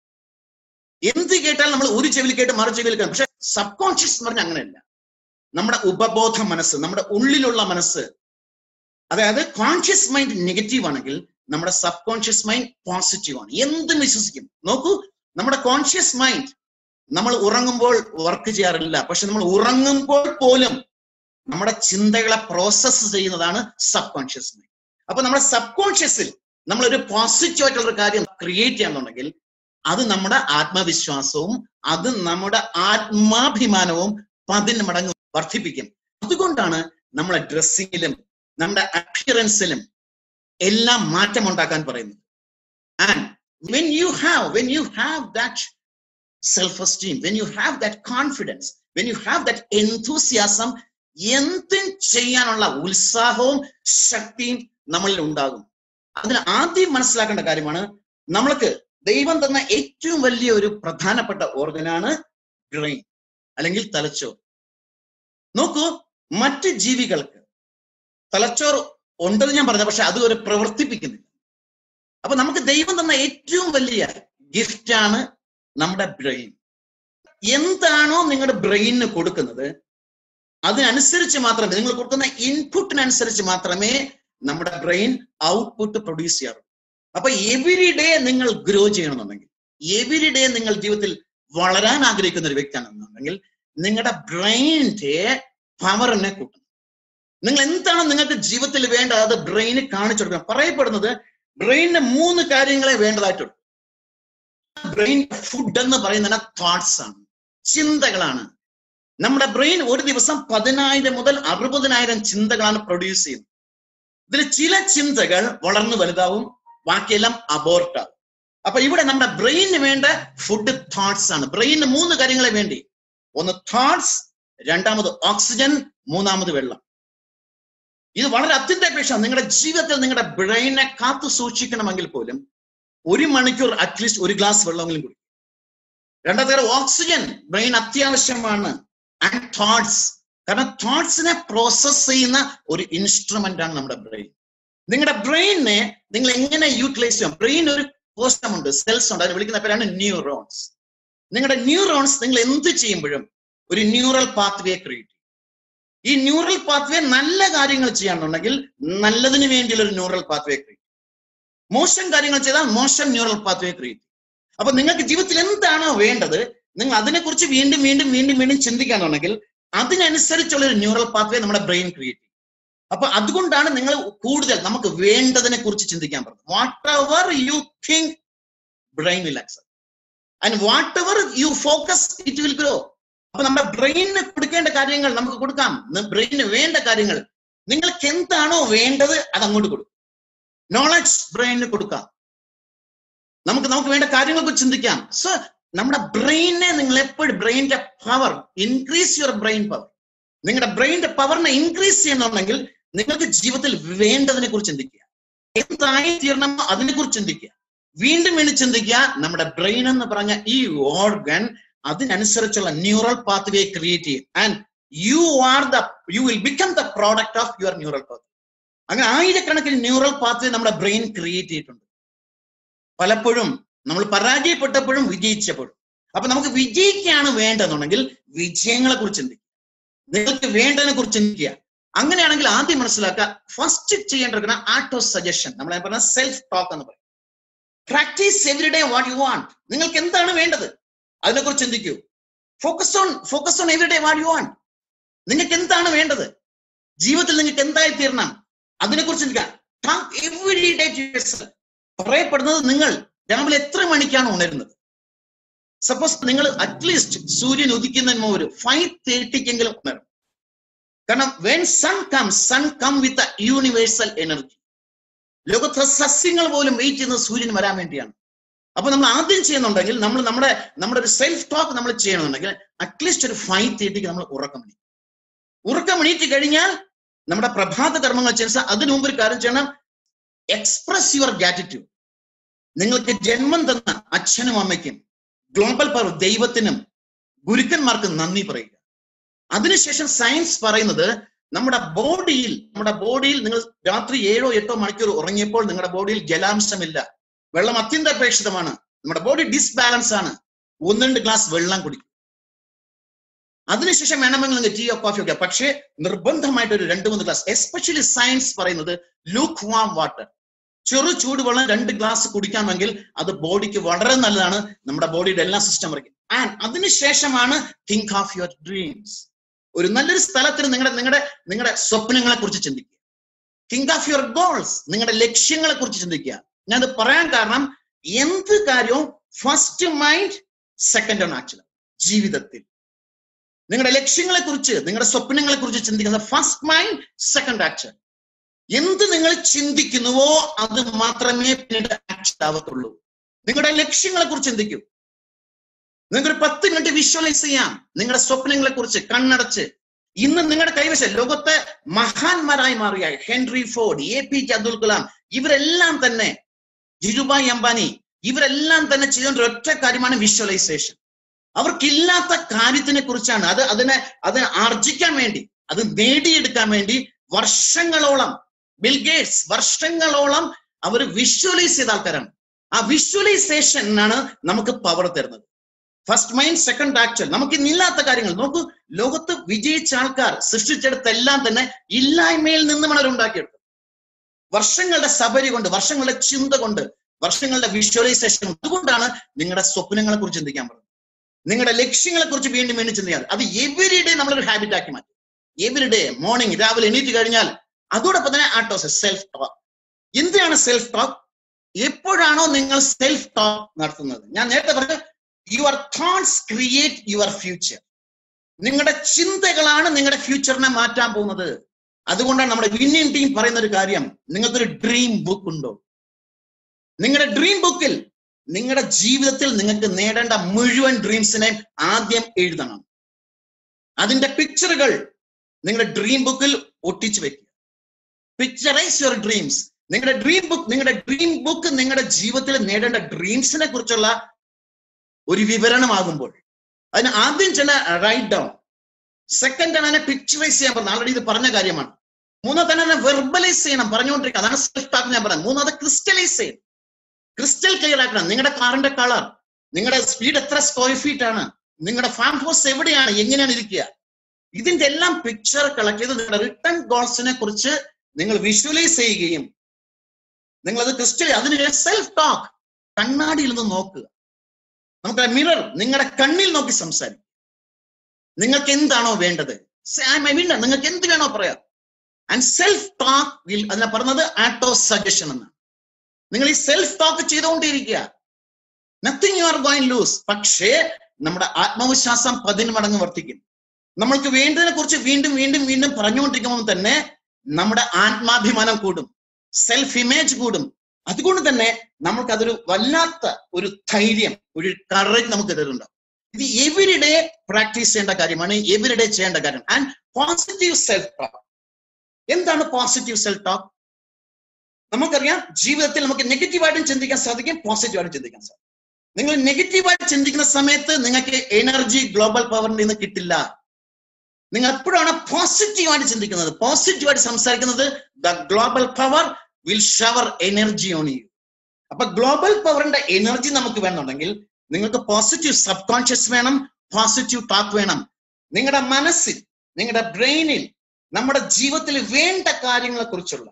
Speaker 2: എന്ത് കേട്ടാൽ നമ്മൾ ഒരു ചെവിയിൽ കേട്ട് മറു ചെവിയിൽ കേൾക്കും. പക്ഷെ സബ് കോൺഷ്യസ് എന്ന് പറഞ്ഞാൽ അങ്ങനെയല്ല. നമ്മുടെ ഉപബോധ മനസ്സ്, നമ്മുടെ ഉള്ളിലുള്ള മനസ്സ്, അതായത് കോൺഷ്യസ് മൈൻഡ് നെഗറ്റീവ് ആണെങ്കിൽ നമ്മുടെ സബ് കോൺഷ്യസ് മൈൻഡ് പോസിറ്റീവ് ആണ്. എന്തും വിശ്വസിക്കും. നോക്കൂ, നമ്മുടെ കോൺഷ്യസ് മൈൻഡ് നമ്മൾ ഉറങ്ങുമ്പോൾ വർക്ക് ചെയ്യാറില്ല. പക്ഷെ നമ്മൾ ഉറങ്ങുമ്പോൾ പോലും നമ്മുടെ ചിന്തകളെ പ്രോസസ്സ് ചെയ്യുന്നതാണ് സബ് കോൺഷ്യസ് മൈൻഡ്. അപ്പൊ നമ്മുടെ സബ് കോൺഷ്യസിൽ നമ്മളൊരു പോസിറ്റീവ് ആയിട്ടുള്ള ഒരു കാര്യം ക്രിയേറ്റ് ചെയ്യാന്നുണ്ടെങ്കിൽ അത് നമ്മുടെ ആത്മവിശ്വാസവും അത് നമ്മുടെ ആത്മാഭിമാനവും 10 മടങ്ങ് വർദ്ധിപ്പിക്കും. അതുകൊണ്ടാണ് നമ്മളെ ഡ്രസ്സിങ്ങിലും നമ്മുടെ അപ്പിയറൻസിലും എല്ലാം മാറ്റം ഉണ്ടാക്കാൻ പറയുന്നത്. And when you have that self-esteem, when you have that confidence, when you have that enthusiasm, എന്തും ചെയ്യാനുള്ള ഉത്സാഹവും ശക്തിയും നമ്മളിൽ ഉണ്ടാകും. അതിന് ആദ്യം മനസ്സിലാക്കേണ്ട കാര്യമാണ്, നമ്മൾക്ക് ദൈവം തന്ന ഏറ്റവും വലിയ ഒരു പ്രധാനപ്പെട്ട ഓർഗനാണ് ബ്രെയിൻ അല്ലെങ്കിൽ തലച്ചോർ. നോക്കൂ, മറ്റ് ജീവികൾക്ക് തലച്ചോർ ഉണ്ടെന്ന് ഞാൻ പറഞ്ഞ, പക്ഷെ അത് ഒരു പ്രവർത്തിപ്പിക്കുന്നില്ല. അപ്പൊ നമുക്ക് ദൈവം തന്ന ഏറ്റവും വലിയ ഗിഫ്റ്റാണ് നമ്മുടെ ബ്രെയിൻ. എന്താണോ നിങ്ങളുടെ ബ്രെയിനിന് കൊടുക്കുന്നത് അതിനനുസരിച്ച് മാത്രമേ, നിങ്ങൾ കൊടുക്കുന്ന ഇൻപുട്ടിനനുസരിച്ച് മാത്രമേ നമ്മുടെ ബ്രെയിൻ ഔട്ട്പുട്ട് പ്രൊഡ്യൂസ് ചെയ്യാറുള്ളൂ. അപ്പൊ എവരി ഡേ നിങ്ങൾ ഗ്രോ ചെയ്യണമെന്നുണ്ടെങ്കിൽ, എവരി ഡേ നിങ്ങൾ ജീവിതത്തിൽ വളരാൻ ആഗ്രഹിക്കുന്ന ഒരു വ്യക്തിയാണെന്നുണ്ടെങ്കിൽ നിങ്ങളുടെ ബ്രെയിനിന്റെ പവറിനെ കൂട്ടണം. നിങ്ങൾ എന്താണ് നിങ്ങൾക്ക് ജീവിതത്തിൽ വേണ്ടത് അത് ബ്രെയിന് കാണിച്ചു കൊടുക്കണം. പറയപ്പെടുന്നത് ബ്രെയിനിന് 3 കാര്യങ്ങളെ വേണ്ടതായിട്ടുള്ളൂ. ബ്രെയിൻ ഫുഡ് എന്ന് പറയുന്നത് തോട്ട്സ് ആണ്, ചിന്തകളാണ്. നമ്മുടെ ബ്രെയിൻ ഒരു ദിവസം 10,000 മുതൽ 60,000 ചിന്തകളാണ് പ്രൊഡ്യൂസ് ചെയ്യുന്നത്. ഇതിൽ ചില ചിന്തകൾ വളർന്നു വലുതാവും, ബാക്കിയെല്ലാം അബോർട്ട് ആവും. അപ്പൊ ഇവിടെ നമ്മുടെ ബ്രെയിനിന് വേണ്ട ഫുഡ് തോട്ട്സ് ആണ്. ബ്രെയിനിന് 3 കാര്യങ്ങളെ വേണ്ടി. ഒന്ന് തോട്ട്സ്, രണ്ടാമത് ഓക്സിജൻ, മൂന്നാമത് വെള്ളം. ഇത് വളരെ അത്യന്താപേക്ഷ. നിങ്ങളുടെ ജീവിതത്തിൽ നിങ്ങളുടെ ബ്രെയിനെ കാത്തു സൂക്ഷിക്കണമെങ്കിൽ പോലും 1 മണിക്കൂർ അറ്റ്ലീസ്റ്റ് 1 ഗ്ലാസ് വെള്ളമെങ്കിലും കുടിക്കും. രണ്ടാമത്തെ ഓക്സിജൻ ബ്രെയിൻ അത്യാവശ്യമാണ്. ആൻഡ് തോട്ട്സ്, കാരണം തോട്ട്സിനെ പ്രോസസ് ചെയ്യുന്ന ഒരു ഇൻസ്ട്രുമെന്റ് ആണ് നമ്മുടെ ബ്രെയിൻ. നിങ്ങളുടെ ബ്രെയിനെ നിങ്ങൾ എങ്ങനെ യൂട്ടിലൈസ് ചെയ്യാം? ബ്രെയിൻ ഒരു കോശമുണ്ട്, സെൽസ് ഉണ്ട്, അതിനെ വിളിക്കുന്ന പേരാണ് ന്യൂറോൺസ്. നിങ്ങളുടെ ന്യൂറോൺസ് നിങ്ങൾ എന്ത് ചെയ്യുമ്പോഴും ഒരു ന്യൂറൽ പാത്വേ ക്രിയേറ്റ് ചെയ്യും. ഈ ന്യൂറൽ പാത്വേ നല്ല കാര്യങ്ങൾ ചെയ്യാന്നുണ്ടെങ്കിൽ നല്ലതിന് വേണ്ടിയുള്ള ഒരു ന്യൂറൽ പാത്വേ ക്രിയേറ്റ് ചെയ്യും. മോശം കാര്യങ്ങൾ ചെയ്താൽ മോശം ന്യൂറൽ പാത്വേ ക്രിയേറ്റ് ചെയ്യും. അപ്പൊ നിങ്ങൾക്ക് ജീവിതത്തിൽ എന്താണോ വേണ്ടത് നിങ്ങൾ അതിനെക്കുറിച്ച് വീണ്ടും വീണ്ടും വീണ്ടും വീണ്ടും ചിന്തിക്കാന്നുണ്ടെങ്കിൽ അതിനനുസരിച്ചുള്ള ഒരു ന്യൂറൽ പാത്വേ നമ്മുടെ ബ്രെയിൻ ക്രിയേറ്റ് ചെയ്യും. അപ്പൊ അതുകൊണ്ടാണ് നിങ്ങൾ കൂടുതൽ നമുക്ക് വേണ്ടതിനെ കുറിച്ച് ചിന്തിക്കാൻ പറഞ്ഞത്. Whatever you think brain will accept and whatever you focus it will grow. അപ്പൊ നമ്മുടെ ബ്രെയിനിന് കൊടുക്കേണ്ട കാര്യങ്ങൾ നമുക്ക് കൊടുക്കാം. ബ്രെയിനിന് വേണ്ട കാര്യങ്ങൾ നിങ്ങൾക്ക് എന്താണോ വേണ്ടത് അത് അങ്ങോട്ട് കൊടുക്കും. നോളജ് ബ്രെയിനിന് കൊടുക്കാം. നമുക്ക് വേണ്ട കാര്യങ്ങളൊക്കെ ചിന്തിക്കാം. സോ നമ്മുടെ ബ്രെയിനെ നിങ്ങൾ എപ്പോഴും ബ്രെയിനിന്റെ power increase your brain power. നിങ്ങളുടെ ബ്രെയിനിന്റെ പവറിനെ ഇൻക്രീസ് ചെയ്യുന്നുണ്ടെങ്കിൽ നിങ്ങൾക്ക് ജീവിതത്തിൽ വേണ്ടതിനെ കുറിച്ച് ചിന്തിക്കുക, എന്തായി തീരണമോ അതിനെക്കുറിച്ച് ചിന്തിക്കുക, വീണ്ടും വീണ്ടും ചിന്തിക്കുക. നമ്മുടെ ബ്രെയിൻ എന്ന് പറഞ്ഞ ഈ ഓർഗൻ അതിനനുസരിച്ചുള്ള ന്യൂറൽ പാത്വേ ക്രിയേറ്റ് ചെയ്യും. And you will become the product of your neural pathway. അങ്ങനെ ആയിരക്കണക്കിന് ന്യൂറൽ പാത്വേ നമ്മുടെ ബ്രെയിൻ ക്രിയേറ്റ് ചെയ്തിട്ടുണ്ട്. പലപ്പോഴും നമ്മൾ പരാജയപ്പെട്ടപ്പോഴും വിജയിച്ചപ്പോഴും. അപ്പൊ നമുക്ക് വിജയിക്കുകയാണ് വേണ്ടതെന്നുണ്ടെങ്കിൽ വിജയങ്ങളെ കുറിച്ച് ചിന്തിക്കുക, നിങ്ങൾക്ക് വേണ്ടതിനെ കുറിച്ച് ചിന്തിക്കുക. അങ്ങനെയാണെങ്കിൽ ആദ്യം മനസ്സിലാക്കുക, ഫസ്റ്റ് ചെയ്യേണ്ടിരിക്കുന്ന ആട്ടോ സജഷൻ, നമ്മൾ പറഞ്ഞ സെൽഫ് ടോക്ക് എന്ന് പറയും. Practice every day what you want. നിങ്ങൾക്ക് എന്താണ് വേണ്ടത് അതിനെക്കുറിച്ച് ചിന്തിക്കൂ. Focus on every day what you want. നിങ്ങൾക്ക് എന്താണ് വേണ്ടത് ജീവിതത്തിൽ, നിങ്ങൾക്ക് എന്തായി തീരണം അതിനെക്കുറിച്ച് ചിന്തിക്കുക. Talk every day to yourself. പറയപ്പെടുന്നത് നിങ്ങൾ രാവിലെ എത്ര മണിക്കാണ് ഉണരുന്നത്? സപ്പോസ് നിങ്ങൾ അറ്റ്ലീസ്റ്റ് സൂര്യൻ ഉദിക്കുന്നതിന് മുമ്പ് ഒരു 5:30 ഉണരും. കാരണം when sun come with universal energy. ലോകത്തെ സസ്യങ്ങൾ പോലും വെയിറ്റ് ചെയ്യുന്നത് സൂര്യൻ വരാൻ വേണ്ടിയാണ്. അപ്പൊ നമ്മൾ ആദ്യം ചെയ്യുന്നുണ്ടെങ്കിൽ നമ്മുടെ ഒരു സെൽഫ് ടോക്ക് നമ്മൾ ചെയ്യണമെന്നുണ്ടെങ്കിൽ അറ്റ്ലീസ്റ്റ് ഒരു 5:30 നമ്മൾ ഉറക്കമണീറ്റ് കഴിഞ്ഞാൽ നമ്മുടെ പ്രഭാത കർമ്മങ്ങൾ ചെയ്യുന്ന അതിനു മുമ്പ് ഒരു കാര്യം ചെയ്യണം, എക്സ്പ്രസ് യുവർ ഗ്രാറ്റിറ്റ്യൂഡ്. നിങ്ങൾക്ക് ജന്മം തന്ന അച്ഛനും അമ്മയ്ക്കും ഗ്ലോബൽ പവർ ദൈവത്തിനും ഗുരുക്കന്മാർക്കും നന്ദി പറയുക. അതിനുശേഷം സയൻസ് പറയുന്നത് നമ്മുടെ ബോഡിയിൽ നിങ്ങൾ രാത്രി 7-8 മണിക്കൂർ ഉറങ്ങിയപ്പോൾ നിങ്ങളുടെ ബോഡിയിൽ ജലാംശമില്ല, വെള്ളം അത്യന്താപേക്ഷിതമാണ്, നമ്മുടെ ബോഡി ഡിസ്ബാലൻസ് ആണ്. 1-2 ഗ്ലാസ് വെള്ളം കുടിക്കും. അതിനുശേഷം വേണമെങ്കിൽ നിങ്ങൾക്ക് ടീയോ കോഫിയോ ഒക്കെ, പക്ഷേ നിർബന്ധമായിട്ട് ഒരു 2-3 ഗ്ലാസ്. എസ്പെഷ്യലി സയൻസ് പറയുന്നത് ലൂക്ക് വാം വാട്ടർ, ചെറു ചൂടുവെള്ളം 2 ഗ്ലാസ് കുടിക്കാമെങ്കിൽ അത് ബോഡിക്ക് വളരെ നല്ലതാണ്. നമ്മുടെ ബോഡിയുടെ എല്ലാ സിസ്റ്റം വരയ്ക്കും. ആൻഡ് അതിനുശേഷമാണ് തിങ്ക് ഓഫ് യുവർ ഡ്രീംസ്. ഒരു നല്ലൊരു സ്ഥലത്തിന് നിങ്ങളുടെ സ്വപ്നങ്ങളെ കുറിച്ച് ചിന്തിക്കുക. തിങ്ക് ഓഫ് യുവർ ഗോൾസ്, നിങ്ങളുടെ ലക്ഷ്യങ്ങളെ കുറിച്ച് ചിന്തിക്കുക. ഞാനത് പറയാൻ കാരണം എന്ത് കാര്യവും first mind second on action. ജീവിതത്തിൽ നിങ്ങളുടെ ലക്ഷ്യങ്ങളെ കുറിച്ച് നിങ്ങളുടെ സ്വപ്നങ്ങളെ കുറിച്ച് ചിന്തിക്കുന്നത് ഫസ്റ്റ് മൈൻഡ് സെക്കൻഡ് ആക്ഷൻ. എന്ത് നിങ്ങൾ ചിന്തിക്കുന്നുവോ അത് മാത്രമേ പിന്നീട് ആക്ഷൻ ആവത്തുള്ളൂ. നിങ്ങളുടെ ലക്ഷ്യങ്ങളെ കുറിച്ച് ചിന്തിക്കൂ. നിങ്ങൾക്കൊരു 10 മിനിറ്റ് വിഷ്വലൈസ് ചെയ്യാം നിങ്ങളുടെ സ്വപ്നങ്ങളെ കുറിച്ച് കണ്ണടച്ച്. ഇന്ന് നിങ്ങളുടെ കൈവശം ലോകത്തെ മഹാന്മാരായി മാറിയ Henry Ford, APJ Abdul Kalam, ഇവരെല്ലാം തന്നെ, ജിജുഭായ് അംബാനി, ഇവരെല്ലാം തന്നെ ചെയ്തുകൊണ്ട് ഒറ്റ കാര്യമാണ് വിഷ്വലൈസേഷൻ. അവർക്കില്ലാത്ത കാര്യത്തിനെ കുറിച്ചാണ് അത് ആർജിക്കാൻ വേണ്ടി, അത് നേടിയെടുക്കാൻ വേണ്ടി വർഷങ്ങളോളം, ബിൽ ഗേറ്റ്സ് വർഷങ്ങളോളം അവർ വിഷ്വലൈസ് ചെയ്ത ആൾക്കാരാണ്. ആ വിഷ്വലൈസേഷൻ ആണ് നമുക്ക് പവർ തരുന്നത്. First mind, second actual. നമുക്ക് ഇന്നില്ലാത്ത കാര്യങ്ങൾ നോക്കൂ. ലോകത്ത് വിജയിച്ച ആൾക്കാർ സൃഷ്ടിച്ചെടുത്തെല്ലാം തന്നെ ഇല്ലായ്മയിൽ നിന്നുമാണ് അവർ ഉണ്ടാക്കിയെടുത്തത്. വർഷങ്ങളുടെ സബരി കൊണ്ട്, വർഷങ്ങളുടെ ചിന്ത കൊണ്ട്, വർഷങ്ങളുടെ വിഷ്വലൈസേഷൻ. അതുകൊണ്ടാണ് നിങ്ങളുടെ സ്വപ്നങ്ങളെ കുറിച്ച് ചിന്തിക്കാൻ പറയുന്നത്. നിങ്ങളുടെ ലക്ഷ്യങ്ങളെ കുറിച്ച് വീണ്ടും വീണ്ടും ചിന്തിക്കാൻ. അത് എവരിഡേ നമ്മളൊരു ഹാബിറ്റ് ആക്കി മാറ്റി. എവരിഡേ മോർണിംഗ് രാവിലെ എണീറ്റ് കഴിഞ്ഞാൽ അതോടൊപ്പം തന്നെ ആട്ടോസ് സെൽഫ് ടോക്ക്. എന്തിനാണ് സെൽഫ് ടോക്ക്? എപ്പോഴാണോ നിങ്ങൾ സെൽഫ് ടോക്ക് നടത്തുന്നത്, ഞാൻ നേരത്തെ പറഞ്ഞു, your thoughts create your future. നിങ്ങളുടെ ചിന്തകളാണ് നിങ്ങളുടെ ഫ്യൂച്ചറിനെ മാറ്റാൻ പോകുന്നത്. അതുകൊണ്ടാണ് നമ്മുടെ വിന്നിംഗ് ടീം പറയുന്ന ഒരു കാര്യം, നിങ്ങൾക്കൊരു ഡ്രീം ബുക്ക് ഉണ്ടോ? നിങ്ങളുടെ ഡ്രീം ബുക്കിൽ നിങ്ങളുടെ ജീവിതത്തിൽ നിങ്ങൾക്ക് നേടേണ്ട മുഴുവൻ ഡ്രീംസിനെയും ആദ്യം എഴുതണം. അതിന്റെ പിക്ചറുകൾ നിങ്ങളുടെ ഡ്രീം ബുക്കിൽ ഒട്ടിച്ചു വെക്കുക. Picturise your dreams. നിങ്ങളുടെ ഡ്രീം ബുക്ക് നിങ്ങളുടെ ജീവിതത്തിൽ നേടേണ്ട ഡ്രീംസിനെ കുറിച്ചുള്ള ഒരു വിവരണമാകുമ്പോൾ അതിന് ആദ്യം ചില റൈറ്റ് ഡൗൺ, സെക്കൻഡ് ആണ് അതിനെ പിക്ചറൈസ് ചെയ്യാൻ പറഞ്ഞത്. ആൾറെഡി ഇത് പറഞ്ഞ കാര്യമാണ്. മൂന്നാമത് തന്നെ വെർബലൈസ് ചെയ്യണം, പറഞ്ഞുകൊണ്ടിരിക്കുക. അതാണ് സെൽഫ് ടോക്ക് ഞാൻ പറഞ്ഞത്. മൂന്നാമത് ക്രിസ്റ്റലൈസ് ചെയ്യണം, ക്രിസ്റ്റൽ ക്ലിയർ ആക്കണം. നിങ്ങളുടെ കാറിന്റെ കളർ, നിങ്ങളുടെ സ്പീഡ് എത്ര സ്ക്വയർ ഫീറ്റ് ആണ്, നിങ്ങളുടെ ഫാം ഹൗസ് എവിടെയാണ്, എങ്ങനെയാണ് ഇരിക്കുക, ഇതിന്റെ എല്ലാം പിക്ചർ കളക്ട് ചെയ്ത് നിങ്ങളുടെ റിട്ടേൺ ഗോൾസിനെ കുറിച്ച് നിങ്ങൾ വിഷ്വലൈസ് ചെയ്യുകയും നിങ്ങളത് ക്രിസ്റ്റൽ, അതിന് സെൽഫ് ടോക്ക്, കണ്ണാടിയിൽ നിന്ന് നോക്കുക. നമുക്ക് മിറർ നിങ്ങളുടെ കണ്ണിൽ നോക്കി സംസാരിക്കും. നിങ്ങൾക്ക് എന്താണോ വേണ്ടത്, നിങ്ങൾക്ക് എന്ത് വേണോ പറയാം. ആൻഡ് സെൽഫ് ടോക്ക് വിൽ, അതിനെ പറഞ്ഞത് ആട്ടോ സജഷൻ എന്നാണ്. നിങ്ങൾ ഈ സെൽഫ് ടോക്ക് ചെയ്തുകൊണ്ടിരിക്കുക. Nothing you are going lose. പക്ഷേ നമ്മുടെ ആത്മവിശ്വാസം 10 മടങ്ങ് വർദ്ധിക്കും. നമ്മൾക്ക് വേണ്ടതിനെ കുറിച്ച് വീണ്ടും വീണ്ടും വീണ്ടും പറഞ്ഞുകൊണ്ടിരിക്കുമ്പോൾ തന്നെ നമ്മുടെ ആത്മാഭിമാനം കൂടും, സെൽഫ് ഇമേജ് കൂടും. അതുകൊണ്ട് തന്നെ നമുക്ക് അതൊരു വല്ലാത്ത ഒരു ധൈര്യം, ഒരു കറേജ് നമുക്ക് തരുന്നുണ്ടാവും. ഇത് എവരിഡേ പ്രാക്ടീസ് ചെയ്യേണ്ട കാര്യമാണ്, എവരിഡേ ചെയ്യേണ്ട കാര്യം. And positive self talk. എന്താണ് പോസിറ്റീവ് സെൽഫ് ടോക്ക്? നമുക്കറിയാം, ജീവിതത്തിൽ നമുക്ക് നെഗറ്റീവായിട്ടും ചിന്തിക്കാൻ സാധിക്കും, പോസിറ്റീവായിട്ടും ചിന്തിക്കാൻ സാധിക്കും. നിങ്ങൾ നെഗറ്റീവായിട്ട് ചിന്തിക്കുന്ന സമയത്ത് നിങ്ങൾക്ക് എനർജി ഗ്ലോബൽ പവറിൽ നിന്ന് കിട്ടില്ല. നിങ്ങൾ എപ്പോഴാണ് പോസിറ്റീവായിട്ട് ചിന്തിക്കുന്നത്, പോസിറ്റീവായിട്ട് സംസാരിക്കുന്നത്, the global power will shower energy on you. അപ്പൊ ഗ്ലോബൽ പവറിന്റെ എനർജി നമുക്ക് വേണമെന്നുണ്ടെങ്കിൽ നിങ്ങൾക്ക് പോസിറ്റീവ് സബ് കോൺഷ്യസ് വേണം, പോസിറ്റീവ് ടോക്ക് വേണം. നിങ്ങളുടെ മനസ്സിൽ, നിങ്ങളുടെ ബ്രെയിനിൽ നമ്മുടെ ജീവിതത്തിൽ വേണ്ട കാര്യങ്ങളെ കുറിച്ചുള്ള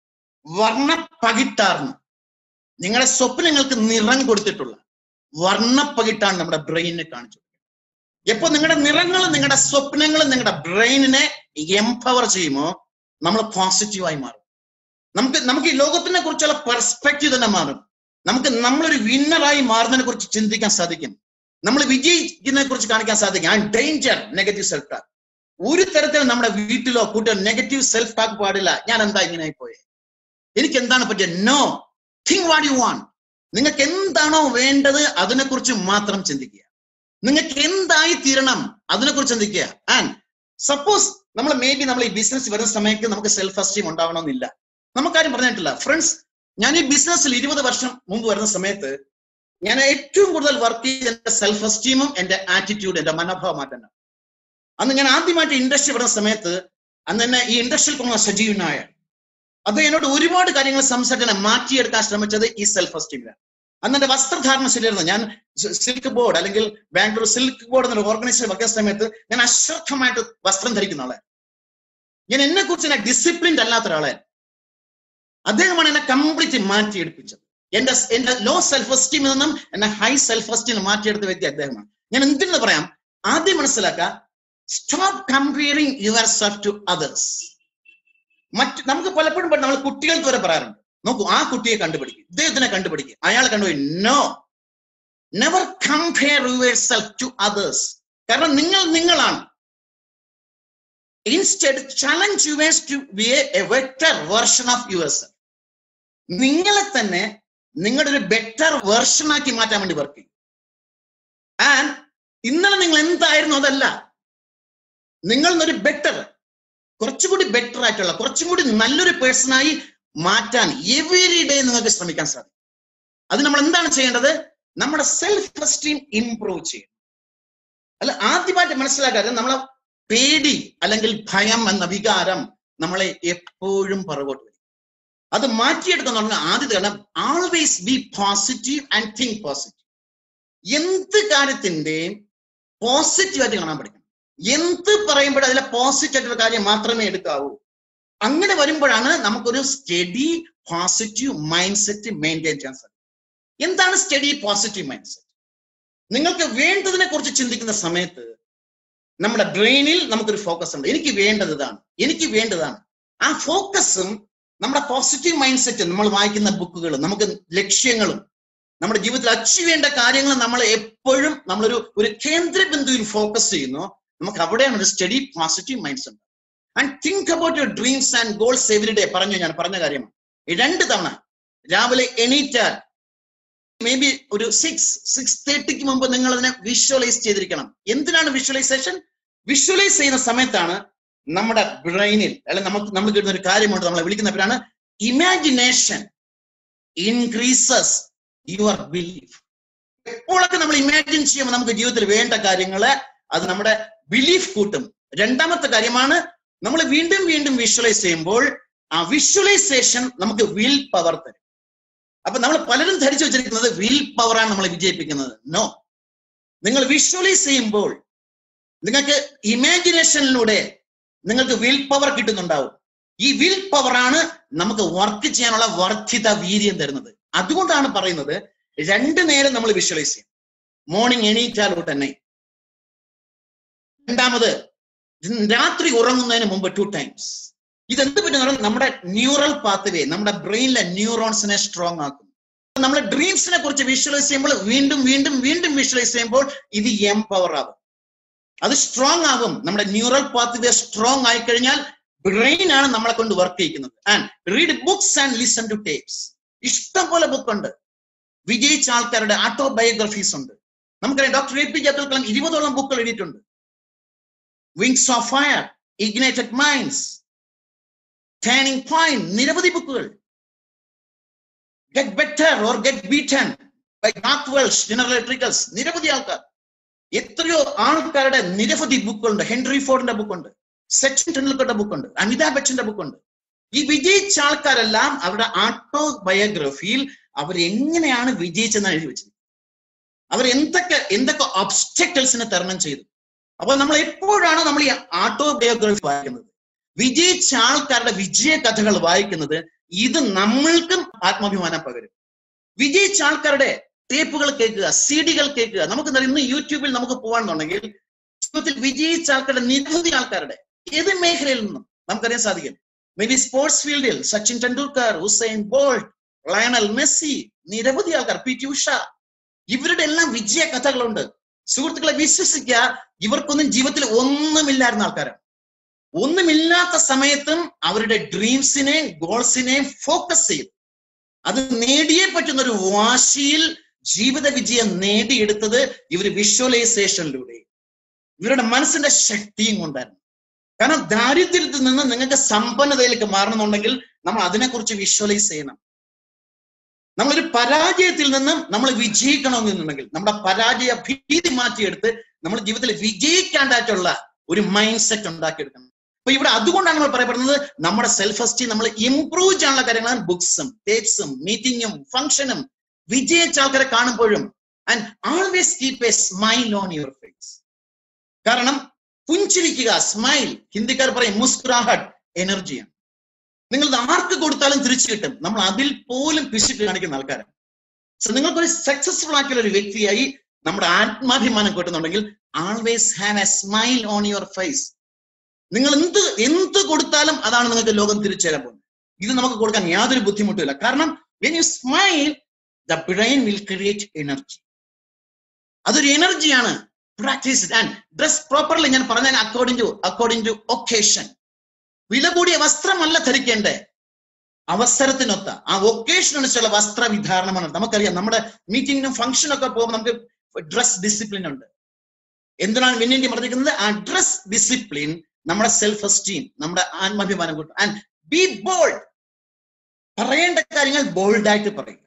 Speaker 2: വർണ്ണപ്പകിട്ടാർന്ന്, നിങ്ങളുടെ സ്വപ്നങ്ങൾക്ക് നിറം കൊടുത്തിട്ടുള്ള വർണ്ണപ്പകിട്ടാണ് നമ്മുടെ ബ്രെയിനിനെ കാണിച്ചു. എപ്പോ നിങ്ങളുടെ നിറങ്ങളും നിങ്ങളുടെ സ്വപ്നങ്ങളും നിങ്ങളുടെ ബ്രെയിനിനെ എംപവർ ചെയ്യുമോ നമ്മൾ പോസിറ്റീവായി മാറും. നമുക്ക് ഈ ലോകത്തിനെ കുറിച്ചുള്ള പെർസ്പെക്റ്റീവ് തന്നെ മാറും. നമ്മളൊരു വിന്നറായി മാറുന്നതിനെ കുറിച്ച് ചിന്തിക്കാൻ സാധിക്കും. നമ്മൾ വിജയിക്കുന്നതിനെ കുറിച്ച് കാണിക്കാൻ സാധിക്കും. And danger negative self talk. ഒരു തരത്തിലും നമ്മുടെ വീട്ടിലോ കൂട്ടിയോ നെഗറ്റീവ് സെൽഫ് ടോക്ക് പാടില്ല. ഞാൻ എന്താ ഇങ്ങനെ ആയിപ്പോയെ, എനിക്ക് എന്താണ് പറ്റിയത്? No, think what you want. നിങ്ങൾക്ക് എന്താണോ വേണ്ടത് അതിനെക്കുറിച്ച് മാത്രം ചിന്തിക്കുക. നിങ്ങൾക്ക് എന്തായി തീരണം അതിനെക്കുറിച്ച് ചിന്തിക്കുക. ആൻഡ് സപ്പോസ് നമ്മൾ ഈ ബിസിനസ് വരുന്ന സമയത്ത് നമുക്ക് സെൽഫ് എസ്റ്റീം ഉണ്ടാവണമെന്നില്ല. നമുക്കാരും പറഞ്ഞിട്ടില്ല. ഫ്രണ്ട്സ്, ഞാൻ ഈ ബിസിനസ്സിൽ 20 വർഷം മുമ്പ് വരുന്ന സമയത്ത് ഞാൻ ഏറ്റവും കൂടുതൽ വർക്ക് ചെയ്ത് എന്റെ സെൽഫ് എസ്റ്റീമും എന്റെ ആറ്റിറ്റ്യൂഡ്, എന്റെ മനോഭാവം മാറ്റാനാണ്. അന്ന് ഞാൻ ആദ്യമായിട്ട് ഇൻഡസ്ട്രി വരുന്ന സമയത്ത് അന്ന് തന്നെ ഈ ഇൻഡസ്ട്രിയിൽ കൊണ്ടുവന്ന സജീവ് നായർ, അത് എന്നോട് ഒരുപാട് കാര്യങ്ങൾ സംസാരിക്കാൻ മാറ്റിയെടുക്കാൻ ശ്രമിച്ചത് ഈ സെൽഫ് എസ്റ്റീമിലാണ്. അന്ന് എന്റെ വസ്ത്രധാരണം ശരിയായിരുന്നു. ഞാൻ സിൽക്ക് ബോർഡ് അല്ലെങ്കിൽ ബാംഗ്ലൂർ സിൽക്ക് ബോർഡ് എന്നൊരു ഓർഗനൈസേഷൻ വർക്ക് ചെയ്യുന്ന സമയത്ത് ഞാൻ അശ്രദ്ധമായിട്ട് വസ്ത്രം ധരിക്കുന്ന ആളെ. ഞാൻ എന്നെ കുറിച്ച് എന്നെ ഡിസിപ്ലിൻഡ് അല്ലാത്ത ഒരാളെ. അദ്ദേഹമാണ് എന്നെ കംപ്ലീറ്റ് മാറ്റിയെടുപ്പിച്ചത്. എന്റെ ലോ സെൽഫ് എസ്റ്റീമിൽ നിന്നും എന്നെ ഹൈ സെൽഫ് എസ്റ്റീം മാറ്റിയെടുത്ത വ്യക്തി അദ്ദേഹമാണ്. ഞാൻ എന്തിനെന്ന് പറയാം, ആദ്യം മനസ്സിലാക്കുക, stop comparing yourself to others. നമുക്ക് പലപ്പോഴും നമ്മൾ കുട്ടികൾക്ക് വരെ പറയാറുണ്ട്, നോക്കൂ ആ കുട്ടിയെ കണ്ടുപിടിക്കും, ഇദ്ദേഹത്തിനെ കണ്ടുപിടിക്കും, അയാളെ കണ്ടുപിടിക്കും. No, never compare yourself to others. കാരണം നിങ്ങളാണ്. Instead challenge yours to be a better version of yourself. നിങ്ങളെ തന്നെ നിങ്ങളുടെ ഒരു ബെറ്റർ വെർഷൻ ആക്കി മാറ്റാൻ വേണ്ടി വർക്ക് ചെയ്യും. ആൻഡ് ഇന്നലെ നിങ്ങൾ എന്തായിരുന്നു അതല്ല, നിങ്ങൾ ഒരു ബെറ്റർ, കുറച്ചുകൂടി ബെറ്റർ ആയിട്ടുള്ള, കുറച്ചും കൂടി നല്ലൊരു പേഴ്സണായി മാറ്റാൻ എവരി ഡേ നിങ്ങൾക്ക് ശ്രമിക്കാൻ സാധിക്കും. അത് നമ്മൾ എന്താണ് ചെയ്യേണ്ടത്? നമ്മുടെ സെൽഫ് എസ്റ്റീം ഇംപ്രൂവ് ചെയ്യണം. അല്ല, ആദ്യമായിട്ട് മനസ്സിലാക്കാതെ നമ്മളെ പേടി അല്ലെങ്കിൽ ഭയം എന്ന വികാരം നമ്മളെ എപ്പോഴും പുറകോട്ട് വരും. അത് മാറ്റിയെടുക്കുന്ന പറഞ്ഞാൽ ആദ്യത്തെ കാരണം always be positive and think positive. എന്ത് കാര്യത്തിന്റെയും പോസിറ്റീവായിട്ട് കാണാൻ പഠിക്കണം. എന്ത് പറയുമ്പോഴും അതിലെ പോസിറ്റീവ് ആയിട്ടുള്ള കാര്യം മാത്രമേ എടുക്കാവൂ. അങ്ങനെ വരുമ്പോഴാണ് നമുക്കൊരു steady positive mindset maintain ചെയ്യാൻ സാധിക്കും. എന്താണ് സ്റ്റഡി പോസിറ്റീവ് മൈൻഡ് സെറ്റ്? നിങ്ങൾക്ക് വേണ്ടതിനെ കുറിച്ച് ചിന്തിക്കുന്ന സമയത്ത് നമ്മുടെ ബ്രെയിനിൽ നമുക്കൊരു ഫോക്കസ് ഉണ്ട്. എനിക്ക് വേണ്ടത് ഇതാണ്, എനിക്ക് വേണ്ടതാണ്. ആ ഫോക്കസും നമ്മുടെ പോസിറ്റീവ് മൈൻഡ് സെറ്റ്, നമ്മൾ വായിക്കുന്ന ബുക്കുകളും നമുക്ക് ലക്ഷ്യങ്ങളും നമ്മുടെ ജീവിതത്തിൽ അച്ചീവ് ചെയ്യേണ്ട കാര്യങ്ങൾ നമ്മൾ എപ്പോഴും നമ്മളൊരു കേന്ദ്ര ബിന്ദുവിൽ ഫോക്കസ് ചെയ്യുന്നു. നമുക്ക് അവിടെയാണ് ഒരു steady positive mindset. And think about your dreams and goals every day. ഞാൻ പറഞ്ഞ കാര്യമാണ്. 2 തവണ രാവിലെ എണീറ്റാൽ മേ ബി ഒരു 6:30 മുമ്പ് നിങ്ങൾ അതിനെ വിഷ്വലൈസ് ചെയ്തിരിക്കണം. എന്തിനാണ് വിഷ്വലൈസേഷൻ? വിഷ്വലൈസ് ചെയ്യുന്ന സമയത്താണ് നമ്മുടെ ബ്രെയിനിൽ അല്ലെങ്കിൽ നമ്മൾ കിട്ടുന്ന ഒരു കാര്യമുണ്ട്, നമ്മളെ വിളിക്കുന്ന പേരാണ് ഇമാജിനേഷൻ ഇൻക്രീസസ് യുവർ ബിലീഫ്. എപ്പോഴൊക്കെ നമ്മൾ ഇമാജിൻ ചെയ്യുമ്പോൾ നമുക്ക് ജീവിതത്തിൽ വേണ്ട കാര്യങ്ങള് അത് നമ്മുടെ ബിലീഫ് കൂട്ടും. രണ്ടാമത്തെ കാര്യമാണ് നമ്മൾ വീണ്ടും വീണ്ടും വിഷ്വലൈസ് ചെയ്യുമ്പോൾ ആ വിഷ്വലൈസേഷൻ നമുക്ക് വിൽ പവർ തരും. അപ്പൊ നമ്മൾ പലരും ധരിച്ചു വെച്ചിരിക്കുന്നത് വിൽ പവറാണ് നമ്മളെ വിജയിപ്പിക്കുന്നത്. നോ, നിങ്ങൾ വിഷ്വലൈസ് ചെയ്യുമ്പോൾ നിങ്ങൾക്ക് ഇമാജിനേഷനിലൂടെ നിങ്ങൾക്ക് വിൽ പവർ കിട്ടുന്നുണ്ടാവും. ഈ വിൽ പവറാണ് നമുക്ക് വർക്ക് ചെയ്യാനുള്ള വർദ്ധിത വീര്യം തരുന്നത്. അതുകൊണ്ടാണ് പറയുന്നത് 2 നേരം നമ്മൾ വിഷ്വലൈസ് ചെയ്യും. മോർണിംഗ് എണീറ്റാലോ തന്നെ, രണ്ടാമത് രാത്രി ഉറങ്ങുന്നതിന് മുമ്പ് 2 times. ഇതെന്ത് പറ്റുന്ന നമ്മുടെ ന്യൂറൽ പാത്വേ, നമ്മുടെ ബ്രെയിനിലെ ന്യൂറോൺസിനെ സ്ട്രോങ് ആക്കും. നമ്മൾ ഡ്രീംസിനെ കുറിച്ച് വിഷ്വലൈസ് ചെയ്യുമ്പോൾ വീണ്ടും വീണ്ടും വീണ്ടും വിഷ്വലൈസ് ചെയ്യുമ്പോൾ ഇത് എംപവർ ആകും, അത് സ്ട്രോങ് ആകും. നമ്മുടെ ന്യൂറൽ പാത്വേ സ്ട്രോങ് ആയി കഴിഞ്ഞാൽ ബ്രെയിൻ ആണ് നമ്മളെ കൊണ്ട് വർക്ക് ചെയ്യിക്കുന്നത്. And read books and listen to tapes. ഇഷ്ടംപോലെ ബുക്കുണ്ട്. വിജയിച്ച ആൾക്കാരുടെ ഓട്ടോബയോഗ്രഫീസ് ഉണ്ട്. നമുക്കറിയാം ഡോക്ടർ APJ അബ്ദുൽ കലാം 20ഓളം ബുക്കുകൾ എഴുതിയിട്ടുണ്ട്. Wings of fire, ignited minds, turning point, നിരവധി ബുക്കുകൾ. Get better or get beaten by Mark Welsh, General Electricals, നിരവധി ആൾക്കാർ, എത്രയോ ആൾക്കാരുടെ നിരവധി ബുക്കുകളുണ്ട്. ഹെൻറി ഫോർഡിന്റെ ബുക്കുണ്ട്, സച്ചിൻ ടെണ്ടുൽക്കറുടെ ബുക്കുണ്ട്, അമിതാഭ് ബച്ചന്റെ ബുക്കുണ്ട്. ഈ വിജയിച്ച ആൾക്കാരെല്ലാം അവരുടെ ഓട്ടോബയോഗ്രഫിയിൽ അവരെങ്ങനെയാണ് വിജയിച്ചെന്ന് എഴുതി വെച്ചത്. അവർ എന്തൊക്കെ ഒബ്സ്റ്റക്കിൾസിനെ തരണം ചെയ്തു. അപ്പോൾ നമ്മൾ എപ്പോഴാണ് നമ്മൾ ഈ ഓട്ടോബയോഗ്രഫി വായിക്കുന്നത്, വിജയിച്ച ആൾക്കാരുടെ വിജയ കഥകൾ വായിക്കുന്നത്, ഇത് നമ്മൾക്കും ആത്മാഭിമാനം പകരും. വിജയിച്ച ആൾക്കാരുടെ ടേപ്പുകൾ കേൾക്കുക, CD-കൾ കേൾക്കുക. നമുക്ക് ഇന്ന് യൂട്യൂബിൽ നമുക്ക് പോവാണെന്നുണ്ടെങ്കിൽ ജീവിതത്തിൽ വിജയിച്ച ആൾക്കാരുടെ നിരവധി ആൾക്കാരുടെ ഏത് മേഖലയിൽ നിന്നും നമുക്കറിയാൻ സാധിക്കും. മേ ബി സ്പോർട്സ് ഫീൽഡിൽ Sachin Tendulkar, Usain Bolt, Lionel Messi, നിരവധി ആൾക്കാർ, PT ഉഷ, ഇവരുടെ എല്ലാം വിജയ കഥകളുണ്ട്. സുഹൃത്തുക്കളെ, വിശ്വസിക്കുക, ഇവർക്കൊന്നും ജീവിതത്തിൽ ഒന്നുമില്ലായിരുന്ന ആൾക്കാരാണ്. ഒന്നുമില്ലാത്ത സമയത്തും അവരുടെ ഡ്രീംസിനെയും ഗോൾസിനെയും ഫോക്കസ് ചെയ്തു അത് നേടിയേ പറ്റുന്ന ഒരു വാശിയിൽ ജീവിത വിജയം നേടിയെടുത്തത് ഇവർ വിഷ്വലൈസേഷനിലൂടെ, ഇവരുടെ മനസ്സിന്റെ ശക്തിയും കൊണ്ടായിരുന്നു. കാരണം ദാരിദ്ര്യത്തിൽ നിന്ന് നിങ്ങൾക്ക് സമ്പന്നതയിലേക്ക് മാറണമെന്നുണ്ടെങ്കിൽ നമ്മൾ അതിനെക്കുറിച്ച് വിഷ്വലൈസ് ചെയ്യണം. നമ്മളൊരു പരാജയത്തിൽ നിന്നും നമ്മൾ വിജയിക്കണമെന്നുണ്ടെങ്കിൽ നമ്മുടെ പരാജയ ഭീതി മാറ്റിയെടുത്ത് നമ്മൾ ജീവിതത്തിൽ വിജയിക്കാണ്ടായിട്ടുള്ള ഒരു മൈൻഡ് സെറ്റ് ഉണ്ടാക്കിയെടുക്കണം. അപ്പൊ ഇവിടെ അതുകൊണ്ടാണ് നമ്മൾ പറയപ്പെടുന്നത് നമ്മുടെ സെൽഫ് എസ്റ്റീം നമ്മൾ ഇംപ്രൂവ് ചെയ്യാനുള്ള കാര്യങ്ങളാണ് ബുക്സും ടേപ്സും മീറ്റിങ്ങും ഫംഗ്ഷനും. വിജയിച്ച ആൾക്കാരെ കാണുമ്പോഴും and always keep a smile on your face. കാരണം പുഞ്ചിരിക്കുക, സ്മൈൽ, ഹിന്ദിക്കാർ പറയും മുസ്കുരാഹട്ട് എനർജിയാണ്. നിങ്ങൾ ആർക്ക് കൊടുത്താലും തിരിച്ചു കിട്ടും. നമ്മൾ അതിൽ പോലും പിശുക്ക് കാണിക്കുന്ന ആൾക്കാരാണ്. സോ നിങ്ങൾക്കൊരു സക്സസ്ഫുൾ ആക്കിയുള്ള ഒരു വ്യക്തിയായി നമ്മുടെ ആത്മാഭിമാനം കിട്ടുന്നുണ്ടെങ്കിൽ always have a smile on your face. നിങ്ങൾ എന്ത് കൊടുത്താലും അതാണ് നിങ്ങൾക്ക് ലോകം തിരിച്ചു തരാൻ പോകുന്നത്. ഇത് നമുക്ക് കൊടുക്കാൻ യാതൊരു ബുദ്ധിമുട്ടില്ല. കാരണം when you smile, the brain will create energy. അതൊരു എനർജിയാണ്. Practice and dress properly. ഞാൻ പറഞ്ഞ അക്കോർഡിംഗ് ടു ഒക്കേഷൻ. വില കൂടിയ വസ്ത്രമല്ല ധരിക്കേണ്ടേ, അവസരത്തിനൊത്ത ആ ഒക്കേഷൻ അനുസരിച്ചുള്ള വസ്ത്രവിധാരണമാണ്. നമുക്കറിയാം നമ്മുടെ മീറ്റിങ്ങിനും ഫംഗ്ഷനൊക്കെ പോകുമ്പോൾ നമുക്ക് ഡ്രസ് ഡിസിപ്ലിൻ ഉണ്ട്. എന്തിനാണ് വിന്നിന്റെ പറഞ്ഞിരിക്കുന്നത്? ആ ഡ്രസ് ഡിസിപ്ലിൻ നമ്മുടെ സെൽഫ് എസ്റ്റീം, നമ്മുടെ ആത്മാഭിമാനം കൂട്ടും. And be bold. പറയേണ്ട കാര്യങ്ങൾ ബോൾഡായിട്ട് പറയുക.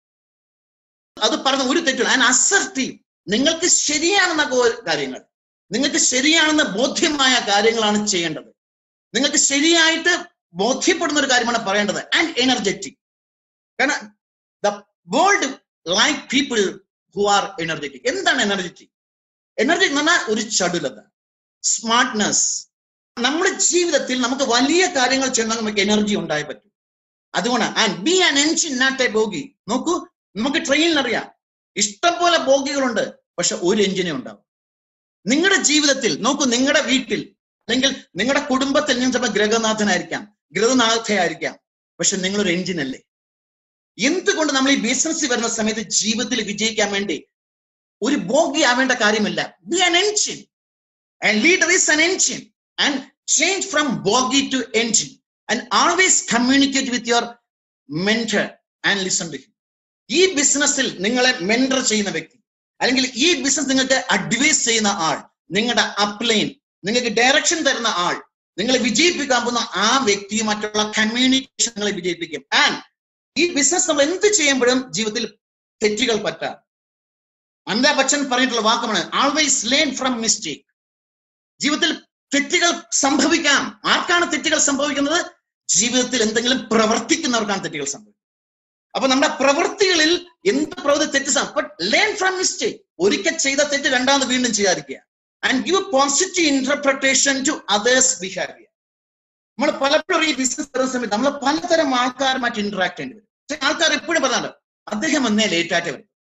Speaker 2: അത് പറഞ്ഞ ഒരു തെറ്റില്ല. And assertive. നിങ്ങൾക്ക് ശരിയാണെന്ന കാര്യങ്ങൾ, നിങ്ങൾക്ക് ശരിയാണെന്ന് ബോധ്യമായ കാര്യങ്ങളാണ് ചെയ്യേണ്ടത്. നിങ്ങൾക്ക് ശരിയായിട്ട് ബോധ്യപ്പെടുന്ന ഒരു കാര്യമാണ് പറയേണ്ടത്. And energetic. കാരണം the world like people who are energetic. എന്താണ് എനർജറ്റിക്? എനർജറ്റിക് എന്ന് പറഞ്ഞാൽ ഒരു ചടുലത, സ്മാർട്ട്നെസ്. നമ്മുടെ ജീവിതത്തിൽ നമുക്ക് വലിയ കാര്യങ്ങൾ ചെയ്യണം, നമുക്ക് എനർജി ഉണ്ടായേ പറ്റും. അതുകൊണ്ട് and be an engine not a bogie. നോക്കൂ, നമുക്ക് ട്രെയിനിൽ അറിയാം ഇഷ്ടംപോലെ ബോഗികളുണ്ട്, പക്ഷെ ഒരു എഞ്ചിനേ ഉണ്ടാവും. നിങ്ങളുടെ ജീവിതത്തിൽ നോക്കൂ, നിങ്ങളുടെ വീട്ടിൽ അല്ലെങ്കിൽ നിങ്ങളുടെ കുടുംബത്തിൽ നിങ്ങൾ ചിലപ്പോൾ ഗ്രഹനാഥനായിരിക്കാം, ഗ്രഹനാഥയായിരിക്കാം, പക്ഷെ നിങ്ങളൊരു എഞ്ചിൻ അല്ലേ. എന്തുകൊണ്ട് നമ്മൾ ഈ ബിസിനസ്സിൽ വരുന്ന സമയത്ത് ജീവിതത്തിൽ വിജയിക്കാൻ വേണ്ടി ഒരു ബോഗി ആവേണ്ട കാര്യമില്ല. Be an engine and leader is an engine and change from bogie to engine and always communicate with your mentor and listen to him. ഈ ബിസിനസ്സിൽ നിങ്ങളെ മെന്റർ ചെയ്യുന്ന വ്യക്തി അല്ലെങ്കിൽ ഈ ബിസിനസ് നിങ്ങൾക്ക് അഡ്വൈസ് ചെയ്യുന്ന ആൾ, നിങ്ങളുടെ അപ്ലൈൻ, നിങ്ങൾക്ക് ഡയറക്ഷൻ തരുന്ന ആൾ, നിങ്ങളെ വിജയിപ്പിക്കാൻ പോകുന്ന ആ വ്യക്തിയുമായിട്ടുള്ള കമ്മ്യൂണിക്കേഷൻ നിങ്ങളെ വിജയിപ്പിക്കും. ആൻഡ് ഈ ബിസിനസ് നമ്മൾ എന്ത് ചെയ്യുമ്പോഴും ജീവിതത്തിൽ തെറ്റുകൾ പറ്റാം. അമിതാഭ് ബച്ചൻ പറഞ്ഞിട്ടുള്ള വാക്കാണ് ആൾവേസ് ലേൺ ഫ്രം മിസ്റ്റേക്ക്. ജീവിതത്തിൽ തെറ്റുകൾ സംഭവിക്കാം. ആർക്കാണ് തെറ്റുകൾ സംഭവിക്കുന്നത്? ജീവിതത്തിൽ എന്തെങ്കിലും പ്രവർത്തിക്കുന്നവർക്കാണ് തെറ്റുകൾ സംഭവിക്കുന്നത്. അപ്പൊ നമ്മുടെ പ്രവൃത്തികളിൽ എന്ത് പ്രവൃത്തി തെറ്റ്, ബട്ട് ലേൺ ഫ്രം മിസ്റ്റേക്ക്. ഒരിക്കൽ ചെയ്ത തെറ്റ് രണ്ടാമത് വീണ്ടും ചെയ്യാതിരിക്കുക. And give positive interpretation to others behaviour. നമ്മൾ പലപ്പോഴും ഈ ബിസിനസ് വരുന്ന സമയത്ത് നമ്മൾ പലതരം ആൾക്കാരുമായിട്ട് ഇന്ററാക്ട് ചെയ്യേണ്ടി വരും. പക്ഷെ ആൾക്കാർ എപ്പോഴും പറഞ്ഞാലോ അദ്ദേഹം വന്നേ ലേറ്റ് ആയിട്ട് വരും,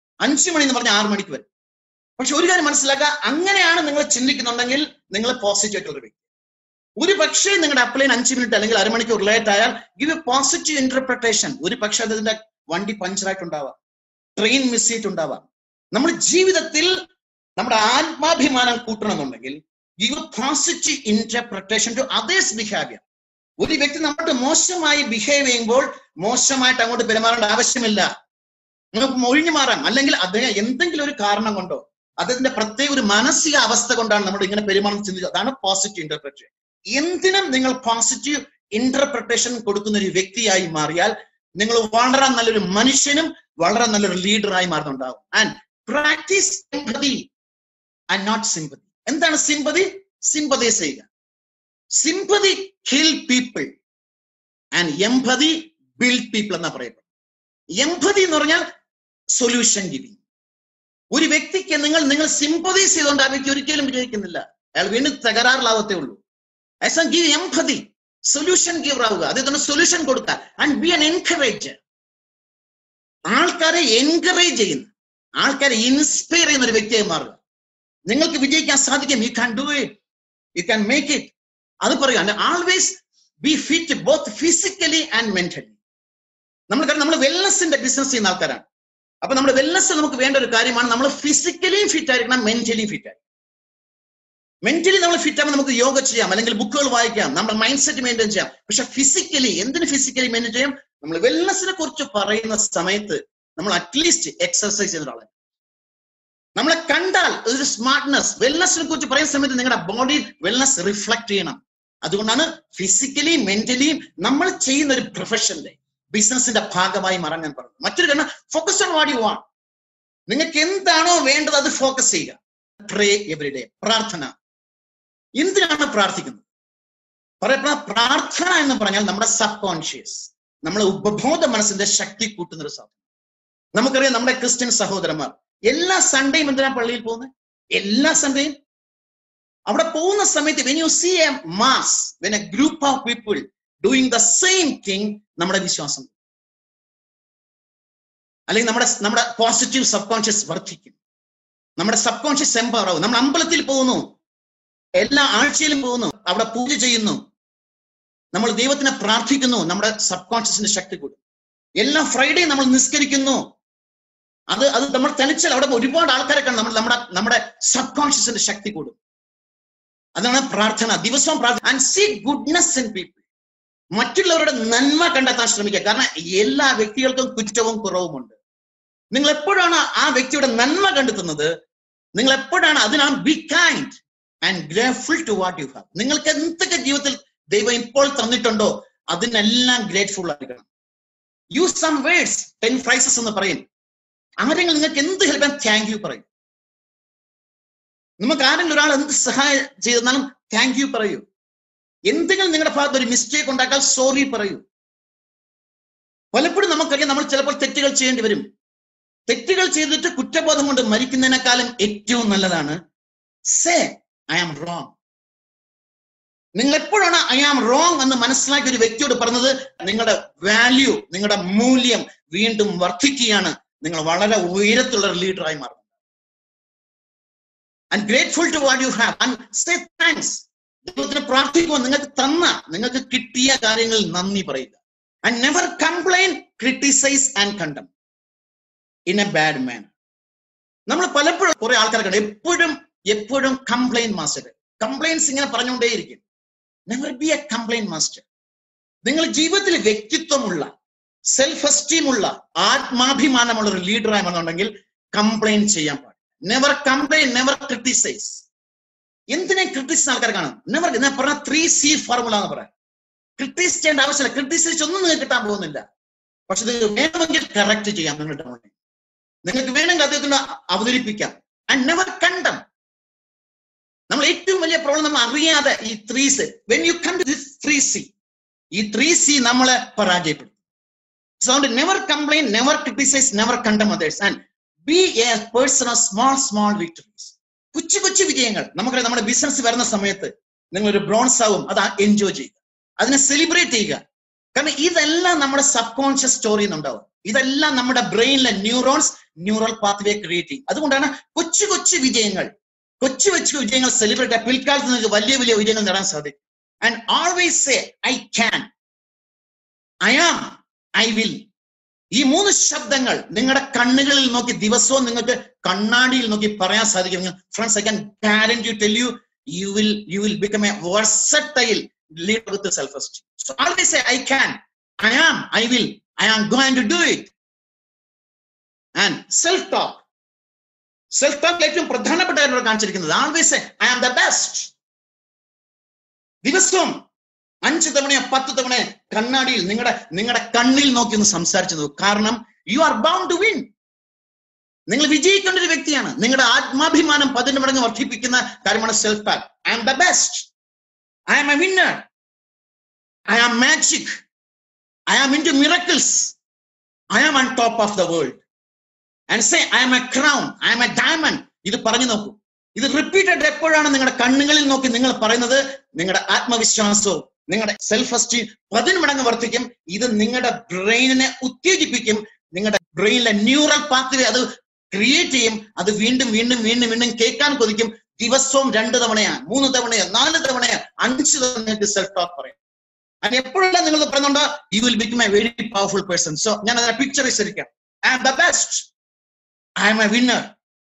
Speaker 2: 5 മണി എന്ന് പറഞ്ഞാൽ 6 മണിക്ക് വരും. പക്ഷെ ഒരു കാര്യം മനസ്സിലാക്കുക, അങ്ങനെയാണ് നിങ്ങൾ ചിന്തിക്കുന്നുണ്ടെങ്കിൽ നിങ്ങൾ പോസിറ്റീവ് ആയിട്ടുള്ള വ്യക്തി. ഒരു പക്ഷേ നിങ്ങളുടെ അപ്ലൈൻ 5 മിനിറ്റ് അല്ലെങ്കിൽ അരമണിക്കൂർ ലേറ്റ് ആയാൽ ഗിവ് എ പോസിറ്റീവ് ഇന്റർപ്രിട്ടേഷൻ. ഒരു പക്ഷെ അതിന്റെ വണ്ടി പഞ്ചറായിട്ടുണ്ടാവാം, ട്രെയിൻ മിസ് ചെയ്തിട്ടുണ്ടാവാം. നമ്മൾ ജീവിതത്തിൽ നമ്മുടെ ആത്മാഭിമാനം കൂട്ടണമെന്നുണ്ടെങ്കിൽ give a positive interpretation to others behaviour. ഒരു വ്യക്തി നമ്മളോട് മോശമായി ബിഹേവ് ചെയ്യുമ്പോൾ മോശമായിട്ട് അങ്ങോട്ട് പെരുമാറേണ്ട ആവശ്യമില്ല. നമുക്ക് ഒഴിഞ്ഞു മാറാം. അല്ലെങ്കിൽ അദ്ദേഹം എന്തെങ്കിലും ഒരു കാരണം കൊണ്ടോ അദ്ദേഹത്തിന്റെ പ്രത്യേക ഒരു മാനസിക അവസ്ഥ കൊണ്ടാണ് നമ്മൾ ഇങ്ങനെ പെരുമാറുന്നത് ചിന്തിച്ചത്. അതാണ് പോസിറ്റീവ് ഇന്റർപ്രിട്ടേഷൻ. എന്തിനും നിങ്ങൾ പോസിറ്റീവ് ഇന്റർപ്രിട്ടേഷൻ കൊടുക്കുന്ന ഒരു വ്യക്തിയായി മാറിയാൽ നിങ്ങൾ വളരെ നല്ലൊരു മനുഷ്യനും വളരെ നല്ലൊരു ലീഡറായി മാറുന്നുണ്ടാവും. And practice sympathy and not sympathy. എന്താണ് സിമ്പതി? സിമ്പതൈസ് ചെയ്യുക. Sympathy kill people and empathy build people എന്നാ പറയപ്പെടുന്നത്. എംപതി എന്ന് പറഞ്ഞാൽ സൊല്യൂഷൻ ഗിവിംഗ്. ഒരു വ്യക്തിക്ക് നിങ്ങൾ സിമ്പതൈസ് ചെയ്തുകൊണ്ട് ആ വ്യക്തി ഒരിക്കലും വിജയിക്കുന്നില്ല, അയാൾ വീണ്ടും തകരാറിലാവത്തേ ഉള്ളൂ. ഗിവ് എംപതി, സൊല്യൂഷൻ ഗിവർ ആവുക, അതേപോലെ സൊല്യൂഷൻ കൊടുക്കുക. And be an encourager. ആൾക്കാരെ എൻകറേജ് ചെയ്യുന്ന, ആൾക്കാരെ ഇൻസ്പയർ ചെയ്യുന്ന ഒരു വ്യക്തിയായി മാറുക. നിങ്ങൾക്ക് വിജയിക്കാൻ സാധിക്കും. You can do it, you can make it. അത് പറയുക. Always be fit both physically and mentally. നമ്മൾ വെൽനെസിന്റെ ബിസിനസ് ചെയ്യുന്ന ആൾക്കാരാണ്. അപ്പൊ നമ്മുടെ വെൽനെസ് നമുക്ക് വേണ്ട ഒരു കാര്യമാണ്. നമ്മൾ ഫിസിക്കലിയും ഫിറ്റ് ആയിരിക്കണം, മെന്റലിയും ഫിറ്റ് ആയിരിക്കണം. മെന്റലി നമ്മൾ ഫിറ്റ് ആകുമ്പോൾ നമുക്ക് യോഗ ചെയ്യാം, അല്ലെങ്കിൽ ബുക്കുകൾ വായിക്കാം, നമ്മുടെ മൈൻഡ് സെറ്റ് മെയിൻറ്റെയിൻ ചെയ്യാം. പക്ഷെ ഫിസിക്കലി, എന്തിന് ഫിസിക്കലി മെയിൻറ്റെയിൻ ചെയ്യാം? നമ്മൾ വെൽനെസിനെ കുറിച്ച് പറയുന്ന സമയത്ത് നമ്മൾ അറ്റ്ലീസ്റ്റ് എക്സർസൈസ് ചെയ്യുന്ന ഒരാളാണ്. നമ്മളെ കണ്ടാൽ ഒരു സ്മാർട്ട്നെസ്, വെൽനെസിനെ കുറിച്ച് പറയുന്ന സമയത്ത് നിങ്ങളുടെ ബോഡി വെൽനെസ് റിഫ്ലക്ട് ചെയ്യണം. അതുകൊണ്ടാണ് ഫിസിക്കലിയും മെന്റലിയും നമ്മൾ ചെയ്യുന്ന ഒരു പ്രൊഫഷന്റെ ബിസിനസിന്റെ ഭാഗമായി മാറാൻ ഞാൻ പറഞ്ഞു. മറ്റൊരു കാരണം, focus on what you want. നിങ്ങൾക്ക് എന്താണോ വേണ്ടത് അത് ഫോക്കസ് ചെയ്യുക. Pray every day. പ്രാർത്ഥന. എന്തിനാണ് പ്രാർത്ഥിക്കുന്നത്? പ്രാർത്ഥന എന്ന് പറഞ്ഞാൽ നമ്മുടെ സബ് കോൺഷ്യസ്, നമ്മുടെ ഉപബോധ മനസ്സിന്റെ ശക്തി കൂട്ടുന്ന ഒരു സാധനം. നമുക്കറിയാം, നമ്മുടെ ക്രിസ്ത്യൻ സഹോദരന്മാർ എല്ലാ സൺഡേയും എന്തിനാ പള്ളിയിൽ പോകുന്നത്? എല്ലാ സൺഡേയും അവിടെ പോകുന്ന സമയത്ത് when you see a mass, when a group of people doing the same thing, നമ്മുടെ വിശ്വാസം അല്ലെങ്കിൽ നമ്മുടെ പോസിറ്റീവ് സബ് കോൺഷ്യസ് വർദ്ധിക്കും. നമ്മുടെ സബ് കോൺഷ്യസ് എംപവർ ആവും. നമ്മൾ അമ്പലത്തിൽ പോകുന്നു, എല്ലാ ആഴ്ചയിലും പോകുന്നു, അവിടെ പൂജ ചെയ്യുന്നു, നമ്മൾ ദൈവത്തിനെ പ്രാർത്ഥിക്കുന്നു, നമ്മുടെ സബ് കോൺഷ്യസിന്റെ ശക്തി കൂടും. എല്ലാ ഫ്രൈഡേയും നമ്മൾ നിസ്കരിക്കുന്നു. അത് നമ്മൾ തനിച്ചാൽ അവിടെ ഒരുപാട് ആൾക്കാരെ കാണും. നമ്മുടെ സബ് കോൺഷ്യസിന്റെ ശക്തി കൂടും. അതാണ് പ്രാർത്ഥന. ദിവസവും പ്രാർത്ഥന. And see goodness in people. മറ്റുള്ളവരുടെ നന്മ കണ്ടെത്താൻ ശ്രമിക്കുക. കാരണം എല്ലാ വ്യക്തികൾക്കും കുറ്റവും കുറവുമുണ്ട്. നിങ്ങൾ എപ്പോഴാണ് ആ വ്യക്തിയുടെ നന്മ കണ്ടെത്തുന്നത്? നിങ്ങൾ എപ്പോഴാണ് അതിനാണ് be kind and grateful to what you have. നിങ്ങൾക്ക് എന്തൊക്കെ ജീവിതത്തിൽ ദൈവം ഇപ്പോൾ തന്നിട്ടുണ്ടോ അതിനെല്ലാം ഗ്രേറ്റ്ഫുൾ ആയിരിക്കണം. യൂസ് സം വേർഡ്സ്, 10 phrases എന്ന് പറയും. ആരെങ്കിലും നിങ്ങൾക്ക് എന്ത് ഹെൽപ്പ് ചെയ്യാൻ താങ്ക് യു പറയും. നമുക്ക് ആരെങ്കിലും ഒരാൾ എന്ത് സഹായം ചെയ്തെന്നാലും താങ്ക് യു പറയൂ. എന്തെങ്കിലും നിങ്ങളുടെ ഭാഗത്ത് ഒരു മിസ്റ്റേക്ക് ഉണ്ടാക്കാൻ സോറി പറയൂ. പലപ്പോഴും നമുക്കറിയാം നമ്മൾ ചിലപ്പോൾ തെറ്റുകൾ ചെയ്യേണ്ടി വരും. തെറ്റുകൾ ചെയ്തിട്ട് കുറ്റബോധം കൊണ്ട് മരിക്കുന്നതിനേക്കാളും ഏറ്റവും നല്ലതാണ് സേ ഐ ആം റോങ്. നിങ്ങൾ എപ്പോഴാണ് ഐ ആം റോങ് എന്ന് മനസ്സിലാക്കിയ ഒരു വ്യക്തിയോട് പറഞ്ഞത്, നിങ്ങളുടെ വാല്യൂ, നിങ്ങളുടെ മൂല്യം വീണ്ടും വർദ്ധിക്കുകയാണ്. നിങ്ങൾ വളരെ ഉയരത്തിലുള്ള ഒരു ലീഡറായി മാറും. And grateful to what you have and say thanks. ദൈവത്തിന് പ്രാർത്ഥിക്കുമ്പോൾ നിങ്ങൾക്ക് കിട്ടിയ കാര്യങ്ങളിൽ നന്ദി പറയുക. And never complain, criticise and condemn in a bad manner. നമ്മൾ പലപ്പോഴും കുറെ ആൾക്കാരെ എപ്പോഴും കംപ്ലൈന്റ് മാസ്റ്റർ, കംപ്ലൈൻസ് ഇങ്ങനെ പറഞ്ഞുകൊണ്ടേയിരിക്കും. Never be a complaint master. നിങ്ങൾ ജീവിതത്തിൽ വ്യക്തിത്വമുള്ള, സെൽഫ് എസ്റ്റീം ഉള്ള, ആത്മാഭിമാനമുള്ള ഒരു ലീഡറായി വന്നുണ്ടെങ്കിൽ കംപ്ലൈന്റ് ചെയ്യാൻ പാടില്ല. Never complain, never criticise. എന്തിനെ ക്രിട്ടിസൈസ് ആൾക്കാർ കാണും? നെവർ. ഞാൻ പറഞ്ഞ 3C ഫോർമുല എന്ന് പറയാം. ക്രിട്ടിസൈസ് ചെയ്യേണ്ട ആവശ്യമില്ല. ക്രിട്ടിസൈസ് ഒന്നും നിങ്ങൾക്ക് കിട്ടാൻ പോകുന്നില്ല. പക്ഷെ നിങ്ങൾക്ക് വേണമെങ്കിൽ കറക്റ്റ് ചെയ്യാം. നിങ്ങൾക്ക് വേണമെങ്കിൽ അദ്ദേഹത്തിന് അവതരിപ്പിക്കാം. ആൻഡ് നെവർ കണ്ടം. നമ്മൾ ഏറ്റവും വലിയ പ്രോബ്ലം നമ്മൾ അറിയാതെ ഈ 3C, when you come to this 3C, ഈ 3C നമ്മളെ പരാജയപ്പെടും. So never complain, never criticise, never condemn others and be a person of small victories. കൊച്ചു വിജയങ്ങൾ. നമുക്കറിയാം, നമ്മുടെ ബിസിനസ് വരുന്ന സമയത്ത് നിങ്ങളൊരു ബ്രോൺസ് ആവും, അത് എൻജോയ് ചെയ്യുക, അതിനെ സെലിബ്രേറ്റ് ചെയ്യുക. കാരണം ഇതെല്ലാം നമ്മുടെ സബ് കോൺഷ്യസ് സ്റ്റോറിയിൽ നിന്നുണ്ടാവും. ഇതെല്ലാം നമ്മുടെ ബ്രെയിനിലെ ന്യൂറൽ പാത്വേ ക്രിയേറ്റ് ചെയ്യും. അതുകൊണ്ടാണ് കൊച്ചു വിജയങ്ങൾ സെലിബ്രേറ്റ് ചെയ്യുക. പിൽക്കാലത്ത് നിങ്ങൾക്ക് വലിയ വിജയങ്ങൾ നേടാൻ സാധിക്കും. And always say I can, I am, I will. ഈ 3 ശബ്ദങ്ങൾ നിങ്ങളുടെ കണ്ണുകളിൽ നോക്കി ദിവസവും നിങ്ങൾക്ക് കണ്ണാടിയിൽ നോക്കി പറയാൻ സാധിക്കും. Friends, I can guarantee tell you, you will become a versatile leader with self-esteem. So always say I can, I am, I will, I am going to do it. And self-talk ഏറ്റവും പ്രധാനപ്പെട്ട കാര്യം കാണിച്ചിരിക്കുന്നത്, always say I am the best. ദിവസവും 5 തവണയോ 10 തവണയോ കണ്ണാടിയിൽ നിങ്ങളുടെ കണ്ണിൽ നോക്കി ഒന്ന് സംസാരിച്ചു നോക്കൂ. കാരണം you are bound to win. നിങ്ങൾ വിജയിക്കേണ്ട ഒരു വ്യക്തിയാണ്. നിങ്ങളുടെ ആത്മാഭിമാനം 10 മടങ്ങ് വർദ്ധിപ്പിക്കുന്ന കാര്യമാണ് self talk. I am the best, I am a winner, I am magic, I am into miracles, I am on top of the world. And say I am a crown, I am a diamond. ഇത് പറഞ്ഞു നോക്കൂ. ഇത് repeated എപ്പോഴാണ് നിങ്ങളുടെ കണ്ണുകളിൽ നോക്കി നിങ്ങൾ പറയുന്നത്, നിങ്ങളുടെ ആത്മവിശ്വാസവും നിങ്ങളുടെ സെൽഫ് എസ്റ്റീം 10 മടങ്ങ് വർദ്ധിക്കും. ഇത് നിങ്ങളുടെ ബ്രെയിനിനെ ഉത്തേജിപ്പിക്കും. നിങ്ങളുടെ ബ്രെയിനിലെ ന്യൂറൽ പാത്വേ അത് ക്രിയേറ്റ് ചെയ്യും. അത് വീണ്ടും കേൾക്കാൻ കൊതിക്കും. ദിവസവും 2 തവണയോ 3 തവണയോ 4 തവണയോ 5 തവണ നിങ്ങൾക്ക് സെൽഫ് ടോക്ക് പറയാം. അങ്ങനെ എപ്പോഴെല്ലാം നിങ്ങൾ പറയുന്നുണ്ടോ, you will become a very powerful person. So ഞാൻ അതിനെ പിക്ചർ വെച്ചിരിക്കാം. I am the best, I am a winner,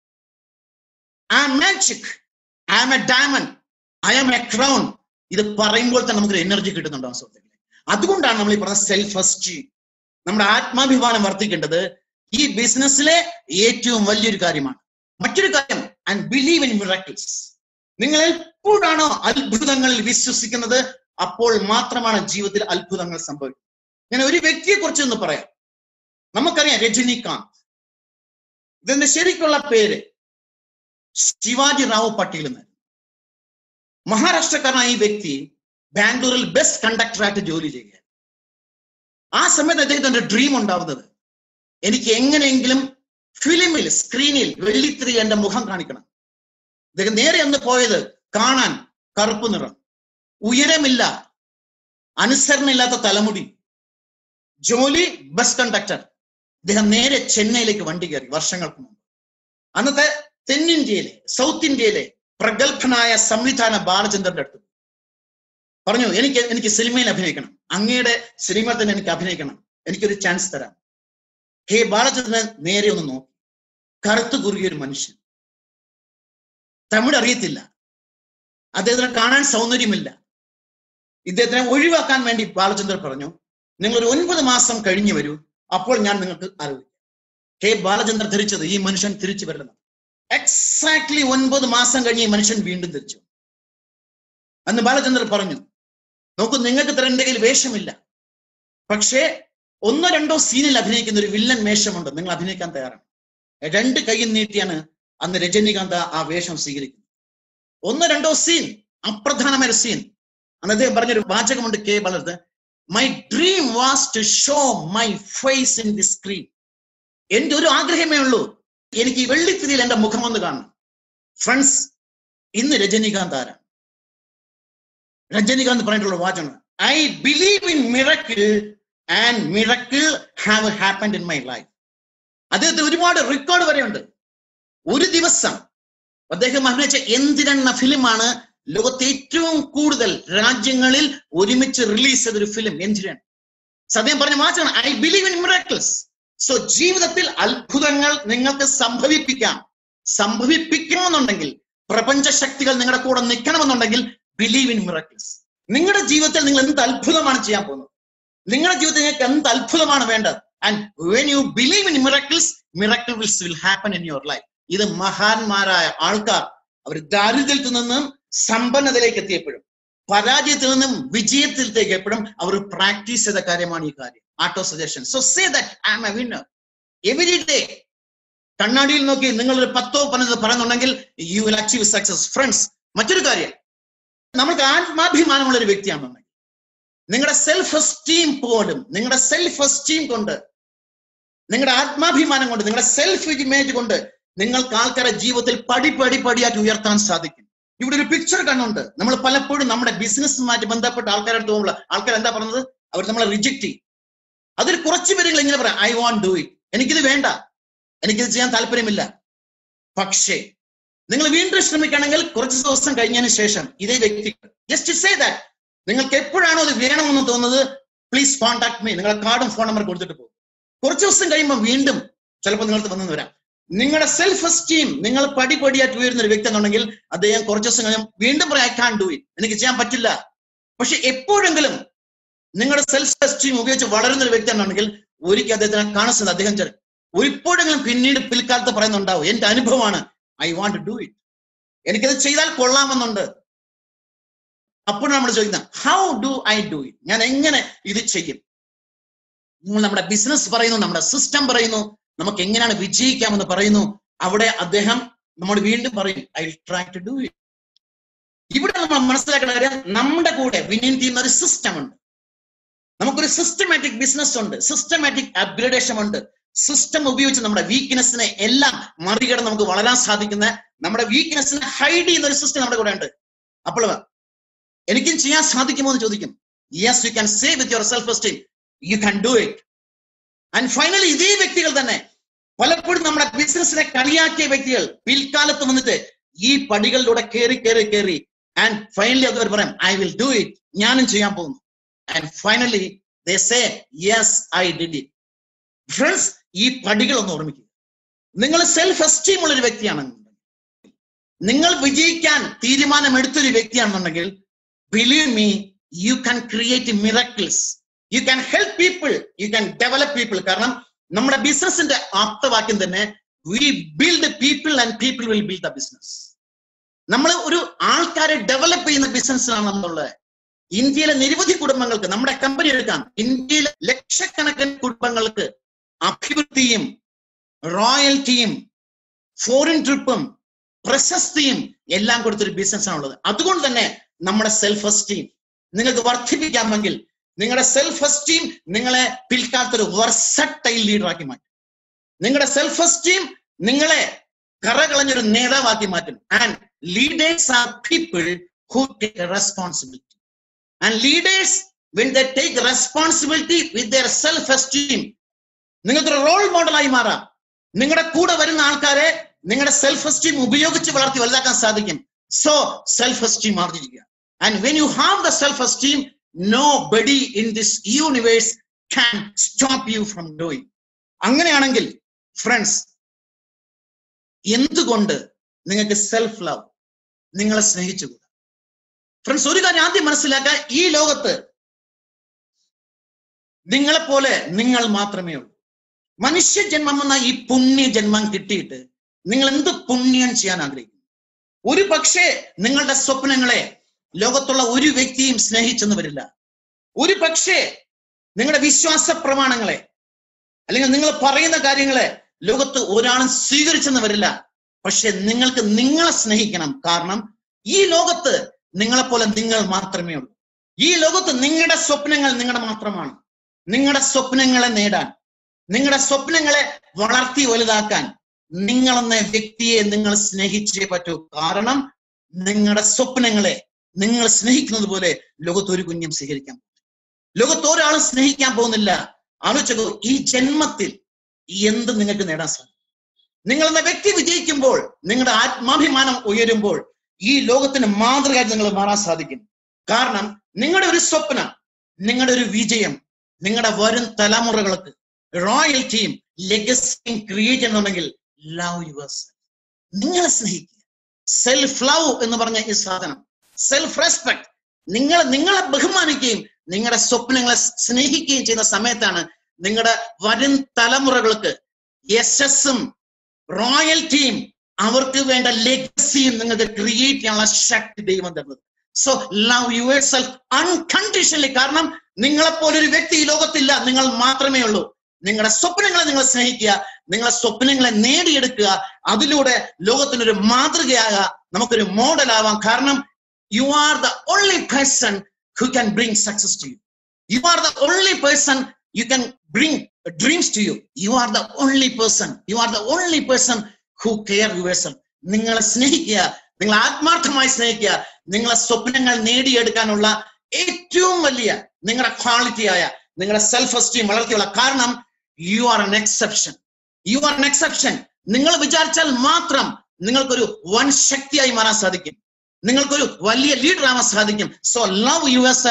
Speaker 2: I am magic, I am a diamond, I am a crown. ഇത് പറയുമ്പോൾ തന്നെ നമുക്കൊരു എനർജി കിട്ടുന്നുണ്ടാവും സുഹൃത്തുക്കളെ. അതുകൊണ്ടാണ് നമ്മൾ ഈ പറഞ്ഞ സെൽഫ് എസ്റ്റീം, നമ്മുടെ ആത്മാഭിമാനം വർദ്ധിക്കേണ്ടത് ഈ ബിസിനസ്സിലെ ഏറ്റവും വലിയൊരു കാര്യമാണ്. മറ്റൊരു കാര്യം, ആൻഡ് ബിലീവ് ഇൻ മിറക്കിൾസ്. നിങ്ങൾ എപ്പോഴാണോ അത്ഭുതങ്ങളിൽ വിശ്വസിക്കുന്നത്, അപ്പോൾ മാത്രമാണ് ജീവിതത്തിൽ അത്ഭുതങ്ങൾ സംഭവിക്കുന്നത്. ഞാൻ ഒരു വ്യക്തിയെ കുറിച്ച് ഒന്ന് പറയാം. നമുക്കറിയാം രജനീകാന്ത്. ഇതിന്റെ ശരിക്കുള്ള പേര് ശിവാജി റാവു പട്ടേൽ എന്നാണ്. മഹാരാഷ്ട്രക്കാരനായ ഈ വ്യക്തി ബാംഗ്ലൂരിൽ ബെസ്റ്റ് കണ്ടക്ടറായിട്ട് ജോലി ചെയ്യുക. ആ സമയത്ത് അദ്ദേഹത്തിന്റെ ഡ്രീം ഉണ്ടാവുന്നത്, എനിക്ക് എങ്ങനെയെങ്കിലും ഫിലിമിൽ, സ്ക്രീനിൽ വെള്ളിത്തിരി എന്റെ മുഖം കാണിക്കണം. അദ്ദേഹം നേരെ ഒന്ന് പോയത് കാണാൻ കറുപ്പ് നിറം, ഉയരമില്ല, അനുസരണയില്ലാത്ത തലമുടി, ജോലി ബസ് കണ്ടക്ടർ. അദ്ദേഹം നേരെ ചെന്നൈയിലേക്ക് വണ്ടി കയറി വർഷങ്ങൾക്ക് മുമ്പ്. അന്നത്തെ തെന്നിന്ത്യയിലെ, സൗത്ത് ഇന്ത്യയിലെ പ്രഗത്ഭനായ സംവിധാന ബാലചന്ദ്രന്റെ അടുത്ത് പറഞ്ഞു, എനിക്ക് സിനിമയിൽ അഭിനയിക്കണം, അങ്ങയുടെ സിനിമ തന്നെ എനിക്ക് അഭിനയിക്കണം, എനിക്കൊരു ചാൻസ് തരാം. ഹേ ബാലചന്ദ്രൻ നേരെ ഒന്ന് നോക്കി. കറുത്തു കുറുകിയൊരു മനുഷ്യൻ, തമിഴ് അറിയത്തില്ല, അദ്ദേഹത്തിന് കാണാൻ സൗന്ദര്യമില്ല. ഇദ്ദേഹത്തിനെ ഒഴിവാക്കാൻ വേണ്ടി ബാലചന്ദ്രൻ പറഞ്ഞു, നിങ്ങൾ ഒരു 9 മാസം കഴിഞ്ഞു വരൂ, അപ്പോൾ ഞാൻ നിങ്ങൾക്ക് അറിയിക്കാം. ഹേ ബാലചന്ദ്രൻ ധരിച്ചത് ഈ മനുഷ്യൻ തിരിച്ചു വരണം. എക്സാക്ട്ലി 9 മാസം കഴിഞ്ഞ് ഈ മനുഷ്യൻ വീണ്ടും തിരിച്ചു. അന്ന് ബാലചന്ദ്രൻ പറഞ്ഞു, നോക്കൂ, നിങ്ങൾക്ക് ഇത്ര എൻ്റെ കയ്യിൽ വേഷമില്ല, പക്ഷേ 1-2 സീനിൽ അഭിനയിക്കുന്ന ഒരു വില്ലൻ വേഷമുണ്ട്, നിങ്ങൾ അഭിനയിക്കാൻ തയ്യാറാണ്. 2 കൈയും നീട്ടിയാണ് അന്ന് രജനീകാന്ത് ആ വേഷം സ്വീകരിക്കുന്നത്. 1-2 സീൻ, അപ്രധാനമായ സീൻ. അന്ന് അദ്ദേഹം പറഞ്ഞൊരു വാചകമുണ്ട് കെ വളർത്ത്, my dream was to show my face in the screen. എന്റെ ഒരു ആഗ്രഹമേ ഉള്ളൂ, എനിക്ക് ഈ വെള്ളിത്തിരിയിൽ എന്റെ മുഖം ഒന്ന് കാണണം. ഫ്രണ്ട്സ്, ഇന്ന് രജനീകാന്ത് ആരാണ്? രജനീകാന്ത് പറഞ്ഞിട്ടുള്ള വാചകം, I believe in miracle and miracle have happened in my life. അദ്ദേഹത്തിന് ഒരുപാട് റെക്കോർഡ് വരെയുണ്ട്. ഒരു ദിവസം അദ്ദേഹം അഭിനയിച്ച എന്തിനെന്ന ഫിലിമാണ് ലോകത്തെ ഏറ്റവും കൂടുതൽ രാജ്യങ്ങളിൽ ഒരുമിച്ച് റിലീസ് ചെയ്തൊരു ഫിലിം, എന്തിരൻ. അദ്ദേഹം പറഞ്ഞ വാചകമാണ്, I believe in miracles. So ജീവിതത്തിൽ അത്ഭുതങ്ങൾ നിങ്ങൾക്ക് സംഭവിപ്പിക്കണമെന്നുണ്ടെങ്കിൽ, പ്രപഞ്ച ശക്തികൾ നിങ്ങളുടെ കൂടെ നിൽക്കണമെന്നുണ്ടെങ്കിൽ ബിലീവ് ഇൻ മിറക്കിൾസ്. നിങ്ങളുടെ ജീവിതത്തിൽ നിങ്ങൾ എന്ത് അത്ഭുതമാണ് ചെയ്യാൻ പോകുന്നത്? നിങ്ങളുടെ ജീവിതത്തിൽ നിങ്ങൾക്ക് എന്ത് അത്ഭുതമാണ് വേണ്ടത്? And when you believe in miracles, miracles will happen in your life. ഇത് മഹാന്മാരായ ആൾക്കാർ അവർ ദാരിദ്ര്യത്തിൽ നിന്നും സമ്പന്നതയിലേക്ക് എത്തിയപ്പോഴും, പരാജയത്തിൽ നിന്നും വിജയത്തിലേക്ക് എപ്പോഴും അവർ പ്രാക്ടീസ് ചെയ്ത കാര്യമാണ് ഈ കാര്യം. Auto suggestion. So say that I am a winner every day. കണ്ണാടിയിൽ നോക്കി നിങ്ങൾ ഒരു 10-15 പറയുന്നുണ്ടെങ്കിൽ you will achieve success. Friends, മറ്റൊരു കാര്യം, നമ്മൾക്ക് ആത്മാഭിമാനമുള്ള ഒരു വ്യക്തിയാണെന്നുണ്ടെങ്കിൽ നിങ്ങളുടെ സെൽഫ് എസ്റ്റീം പോലും, നിങ്ങളുടെ സെൽഫ് എസ്റ്റീം കൊണ്ട്, നിങ്ങളുടെ ആത്മാഭിമാനം കൊണ്ട്, നിങ്ങളുടെ സെൽഫ് ഇമേജ് കൊണ്ട് നിങ്ങൾക്ക് ആൾക്കാരെ ജീവിതത്തിൽ പടിയായിട്ട് ഉയർത്താൻ സാധിക്കും. ഇവിടെ ഒരു പിക്ചർ കണ്ണുണ്ട്. നമ്മൾ പലപ്പോഴും നമ്മുടെ ബിസിനസ്സുമായിട്ട് ബന്ധപ്പെട്ട ആൾക്കാരുടെ പോകുമ്പോൾ ആൾക്കാർ എന്താ പറയുന്നത്? അവർ നമ്മളെ റിജക്ട് ചെയ്യും. അതിൽ കുറച്ച് പേരുകൾ ഇങ്ങനെ പറയാം, ഐ വാണ്ട് ഡു ഇറ്റ്, എനിക്കിത് വേണ്ട, എനിക്കിത് ചെയ്യാൻ താല്പര്യമില്ല. പക്ഷേ നിങ്ങൾ വീണ്ടും ശ്രമിക്കുകയാണെങ്കിൽ കുറച്ച് ദിവസം കഴിഞ്ഞതിന് ശേഷം ഇതേ വ്യക്തി ജസ്റ്റ് സേ ദാറ്റ്, നിങ്ങൾക്ക് എപ്പോഴാണോ അത് വേണമെന്ന് തോന്നുന്നത്, പ്ലീസ് കോൺടാക്ട് മീ, നിങ്ങളുടെ കാർഡും ഫോൺ നമ്പർ കൊടുത്തിട്ട് പോകും. കുറച്ച് ദിവസം കഴിയുമ്പോൾ വീണ്ടും ചിലപ്പോൾ നിങ്ങൾക്ക് വന്നെന്ന് വരാം. നിങ്ങളുടെ സെൽഫ് എസ്റ്റീം, നിങ്ങൾ പടിയായിട്ട് ഉയരുന്ന ഒരു വ്യക്തി എന്നുണ്ടെങ്കിൽ അദ്ദേഹം കുറച്ച് ദിവസം കഴിയും വീണ്ടും പറയാം, ഐ കാൻ ഡു ഇറ്റ്, എനിക്ക് ചെയ്യാൻ പറ്റില്ല. പക്ഷെ എപ്പോഴെങ്കിലും നിങ്ങളുടെ സെൽഫ് എസ്റ്റീം ഉപയോഗിച്ച് വളരുന്ന ഒരു വ്യക്തി എന്നുണ്ടെങ്കിൽ ഒരിക്കൽ അദ്ദേഹത്തിനെ കാണുന്നത് അദ്ദേഹം ഇപ്പോഴെങ്കിലും പിന്നീട് പിൽക്കാലത്ത് പറയുന്നുണ്ടാവും, എന്റെ അനുഭവമാണ്, I want to do it, എനിക്കത് ചെയ്താൽ കൊള്ളാമെന്നുണ്ട്. അപ്പോൾ നമ്മൾ ചോദിക്കുന്നത്, how do I do it, ഞാൻ എങ്ങനെ ഇത് ചെയ്യും? നമ്മുടെ ബിസിനസ് പറയുന്നു, നമ്മുടെ സിസ്റ്റം പറയുന്നു, നമുക്ക് എങ്ങനെയാണ് വിജയിക്കാമെന്ന് പറയുന്നു. അവിടെ അദ്ദേഹം നമ്മോട് വീണ്ടും പറയും, I will try to do it. ഇവിടെ നമ്മൾ മനസ്സിലാക്കേണ്ട കാര്യം, നമ്മുടെ കൂടെ വിന്നിംഗ് ചെയ്യുന്ന ഒരു സിസ്റ്റം ഉണ്ട്. നമുക്കൊരു സിസ്റ്റമാറ്റിക് ബിസിനസ് ഉണ്ട്, സിസ്റ്റമാറ്റിക് അപ്ഗ്രേഡേഷൻ ഉണ്ട്. സിസ്റ്റം ഉപയോഗിച്ച് നമ്മുടെ വീക്ക്നെസ്സിനെ എല്ലാം മറികടന്ന് നമുക്ക് വളരാൻ സാധിക്കുന്ന, നമ്മുടെ വീക്ക്നെസ്സിനെ ഹൈഡ് ചെയ്യുന്ന ഒരു സിസ്റ്റം നമ്മുടെ കൂടെ ഉണ്ട്. അപ്പോൾ എനിക്കും ചെയ്യാൻ സാധിക്കുമോ എന്ന് ചോദിക്കും. Yes, you can say with your self esteem, you can do it. And finally ഇതേ വ്യക്തികൾ തന്നെ പലപ്പോഴും നമ്മുടെ ബിസിനസിനെ കളിയാക്കിയ വ്യക്തികൾ പിൽക്കാലത്ത് വന്നിട്ട് ഈ പടികളിലൂടെ കയറി ആൻഡ് ഫൈനലി അവർ പറയാം, ഐ വിൽ ഡു ഇറ്റ്, ഞാനും ചെയ്യാൻ പോകുന്നു. And finally they say, yes, I did it. Friends, ഈ പടികളൊന്ന് ഓർമ്മിക്കുക. നിങ്ങൾ സെൽഫ് എസ്റ്റീം ഉള്ള ഒരു വ്യക്തിയാണെന്നുണ്ടെങ്കിൽ, നിങ്ങൾ വിജയിക്കാൻ തീരുമാനമെടുത്തൊരു വ്യക്തിയാണെന്നുണ്ടെങ്കിൽ, believe me, you can create miracles, you can help people, you can develop people. കാരണം നമ്മുടെ ബിസിനസിന്റെ ആപ്തവാക്യം തന്നെ, we build people and people will build the business. നമ്മൾ ഒരു ആൾക്കാരെ ഡെവലപ്പ് ചെയ്യുന്ന ബിസിനസ്സിലാണ് നമ്മളുള്ളത്. ഇന്ത്യയിലെ നിരവധി കുടുംബങ്ങൾക്ക്, നമ്മുടെ കമ്പനി എടുക്കാം, ഇന്ത്യയിലെ ലക്ഷക്കണക്കിന് കുടുംബങ്ങൾക്ക് അഭിവൃദ്ധിയും റോയൽറ്റിയും ഫോറിൻ ട്രിപ്പും പ്രശസ്തിയും എല്ലാം കൊടുത്തൊരു ബിസിനസ് ആണുള്ളത്. അതുകൊണ്ട് തന്നെ നമ്മുടെ സെൽഫ് എസ്റ്റീം നിങ്ങൾക്ക് വർദ്ധിപ്പിക്കാമെങ്കിൽ, നിങ്ങളുടെ സെൽഫ് എസ്റ്റീം നിങ്ങളെ പിൽക്കാലത്തൊരു വെർസറ്റൈൽ ലീഡറാക്കി മാറ്റും. നിങ്ങളുടെ സെൽഫ് എസ്റ്റീം നിങ്ങളെ കറകളഞ്ഞൊരു നേതാവാക്കി മാറ്റും. And leaders are people who take responsibility. And leaders when they take responsibility with their self esteem, നിങ്ങൾക്കൊരു റോൾ മോഡലായി മാറാം. നിങ്ങളുടെ കൂടെ വരുന്ന ആൾക്കാരെ നിങ്ങളുടെ സെൽഫ് എസ്റ്റീം ഉപയോഗിച്ച് വളർത്തി വലുതാക്കാൻ സാധിക്കും. സോ സെൽഫ് എസ്റ്റീം ആർജിക്കുക. And when you have the self esteem, nobody in this universe can stop you from doing. അങ്ങനെയാണെങ്കിൽ ഫ്രണ്ട്സ്, എന്തുകൊണ്ട് നിങ്ങൾക്ക് സെൽഫ് ലവ്, നിങ്ങളെ സ്നേഹിച്ചുകൂടാ? ഫ്രണ്ട്സ്, ഒരു കാര്യം ആദ്യം മനസ്സിലാക്കുക, ഈ ലോകത്ത് നിങ്ങളെപ്പോലെ നിങ്ങൾ മാത്രമേ ഉള്ളൂ. മനുഷ്യ ജന്മം എന്ന ഈ പുണ്യ ജന്മം കിട്ടിയിട്ട് നിങ്ങൾ എന്ത് പുണ്യം ചെയ്യാൻ ആഗ്രഹിക്കുന്നു? ഒരു പക്ഷേ നിങ്ങളുടെ സ്വപ്നങ്ങളെ ലോകത്തുള്ള ഒരു വ്യക്തിയും സ്നേഹിച്ചെന്ന് വരില്ല. ഒരു പക്ഷേ നിങ്ങളുടെ വിശ്വാസ പ്രമാണങ്ങളെ അല്ലെങ്കിൽ നിങ്ങൾ പറയുന്ന കാര്യങ്ങളെ ലോകത്ത് ഒരാളും സ്വീകരിച്ചെന്ന് വരില്ല. പക്ഷെ നിങ്ങൾക്ക് നിങ്ങളെ സ്നേഹിക്കണം. കാരണം ഈ ലോകത്ത് നിങ്ങളെപ്പോലെ നിങ്ങൾ മാത്രമേ ഉള്ളൂ. ഈ ലോകത്ത് നിങ്ങളുടെ സ്വപ്നങ്ങൾ നിങ്ങളുടെ മാത്രമാണ്. നിങ്ങളുടെ സ്വപ്നങ്ങളെ നേടാൻ, നിങ്ങളുടെ സ്വപ്നങ്ങളെ വളർത്തി വലുതാക്കാൻ നിങ്ങളെന്ന വ്യക്തിയെ നിങ്ങൾ സ്നേഹിച്ചേ പറ്റൂ. കാരണം നിങ്ങളുടെ സ്വപ്നങ്ങളെ നിങ്ങൾ സ്നേഹിക്കുന്നത് പോലെ ലോകത്ത് ഒരു കുഞ്ഞും സ്വീകരിക്കാൻ, ലോകത്ത് ഒരാളും സ്നേഹിക്കാൻ പോകുന്നില്ല. ആലോചിച്ചോ, ഈ ജന്മത്തിൽ എന്ത് നിങ്ങൾക്ക് നേടാൻ സാധിക്കും? നിങ്ങളെന്ന വ്യക്തി വിജയിക്കുമ്പോൾ, നിങ്ങളുടെ ആത്മാഭിമാനം ഉയരുമ്പോൾ ഈ ലോകത്തിന് മാതൃകയായി നിങ്ങൾ മാറാൻ സാധിക്കും. കാരണം നിങ്ങളുടെ ഒരു സ്വപ്നം, നിങ്ങളുടെ ഒരു വിജയം നിങ്ങളുടെ വരും തലമുറകൾക്ക് റോയൽറ്റിയും ലെഗസിയും ക്രിയേറ്റ് ചെയ്യണമെങ്കിൽ ലവ് യുവർസെൽഫ്, നിങ്ങളെ സ്നേഹിക്കുക. സെൽഫ് ലവ് എന്ന് പറഞ്ഞ ഈ സാധനം, സെൽഫ് റെസ്പെക്ട്, നിങ്ങളെ ബഹുമാനിക്കുകയും നിങ്ങളുടെ സ്വപ്നങ്ങളെ സ്നേഹിക്കുകയും ചെയ്യുന്ന സമയത്താണ് നിങ്ങളുടെ വരും തലമുറകൾക്ക് യശസ്സും റോയൽറ്റിയും അവർക്ക് വേണ്ട ലെഗസിയും നിങ്ങൾക്ക് ക്രിയേറ്റ് ചെയ്യാനുള്ള ശക്തി ദൈവം തരുന്നത്. So love yourself unconditionally. കാരണം നിങ്ങളെപ്പോലൊരു വ്യക്തി ഈ ലോകത്തില്ല, നിങ്ങൾ മാത്രമേ ഉള്ളൂ. നിങ്ങളുടെ സ്വപ്നങ്ങളെ നിങ്ങൾ സ്നേഹിക്കുക, നിങ്ങളുടെ സ്വപ്നങ്ങളെ നേടിയെടുക്കുക. അതിലൂടെ ലോകത്തിനൊരു മാതൃകയാകാം, നമുക്കൊരു മോഡലാവാം. കാരണം you are the only person who can bring success to you. You are the only person you can bring dreams to you. You are the only person. You are the only person who care yourself. നിങ്ങളെ സ്നേഹിക്കുക, നിങ്ങൾ ആത്മാർത്ഥമായി സ്നേഹിക്കുക. നിങ്ങളെ സ്വപ്നങ്ങൾ നേടിയെടുക്കാനുള്ള ഏറ്റവും വലിയ നിങ്ങളുടെ ക്വാളിറ്റിയായ നിങ്ങളുടെ സെൽഫ് എസ്റ്റീം വളർത്തിയുള്ള കാരണം you are an exception. You are an exception. നിങ്ങൾ വിചാരിച്ചാൽ മാത്രം നിങ്ങൾക്കൊരു വൻ ശക്തിയായി മാറാൻ സാധിക്കും, നിങ്ങൾക്കൊരു വലിയ ലീഡർ ആവാൻ സാധിക്കും. So love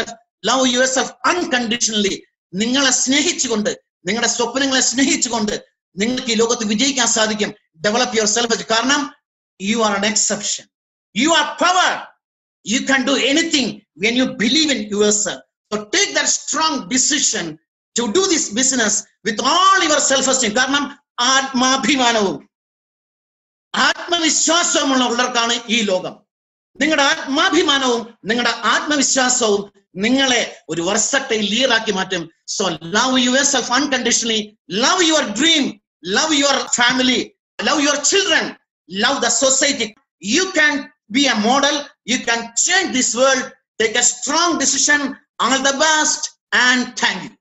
Speaker 2: yourself unconditionally. നിങ്ങളെ സ്നേഹിച്ചുകൊണ്ട്, നിങ്ങളുടെ സ്വപ്നങ്ങളെ സ്നേഹിച്ചുകൊണ്ട് നിങ്ങൾക്ക് ഈ ലോകത്ത് വിജയിക്കാൻ സാധിക്കും. Develop yourself. കാരണം you are an exception. You are power. You can do anything when you believe in yourself. So take that strong decision to do this business with all your self esteem. കാരണം ആത്മാഭിമാനവും ആത്മവിശ്വാസവുമുള്ള ഉള്ളവർക്കാണ് ഈ ലോകം. നിങ്ങളുടെ ആത്മാഭിമാനവും നിങ്ങളുടെ ആത്മവിശ്വാസവും നിങ്ങളെ ഒരു versatile leader ആക്കി മാറ്റും. So love yourself unconditionally. Love your dream, love your family, love your children, love the society. You can be a model. You can change this world. Take a strong decision. All the best and thank you.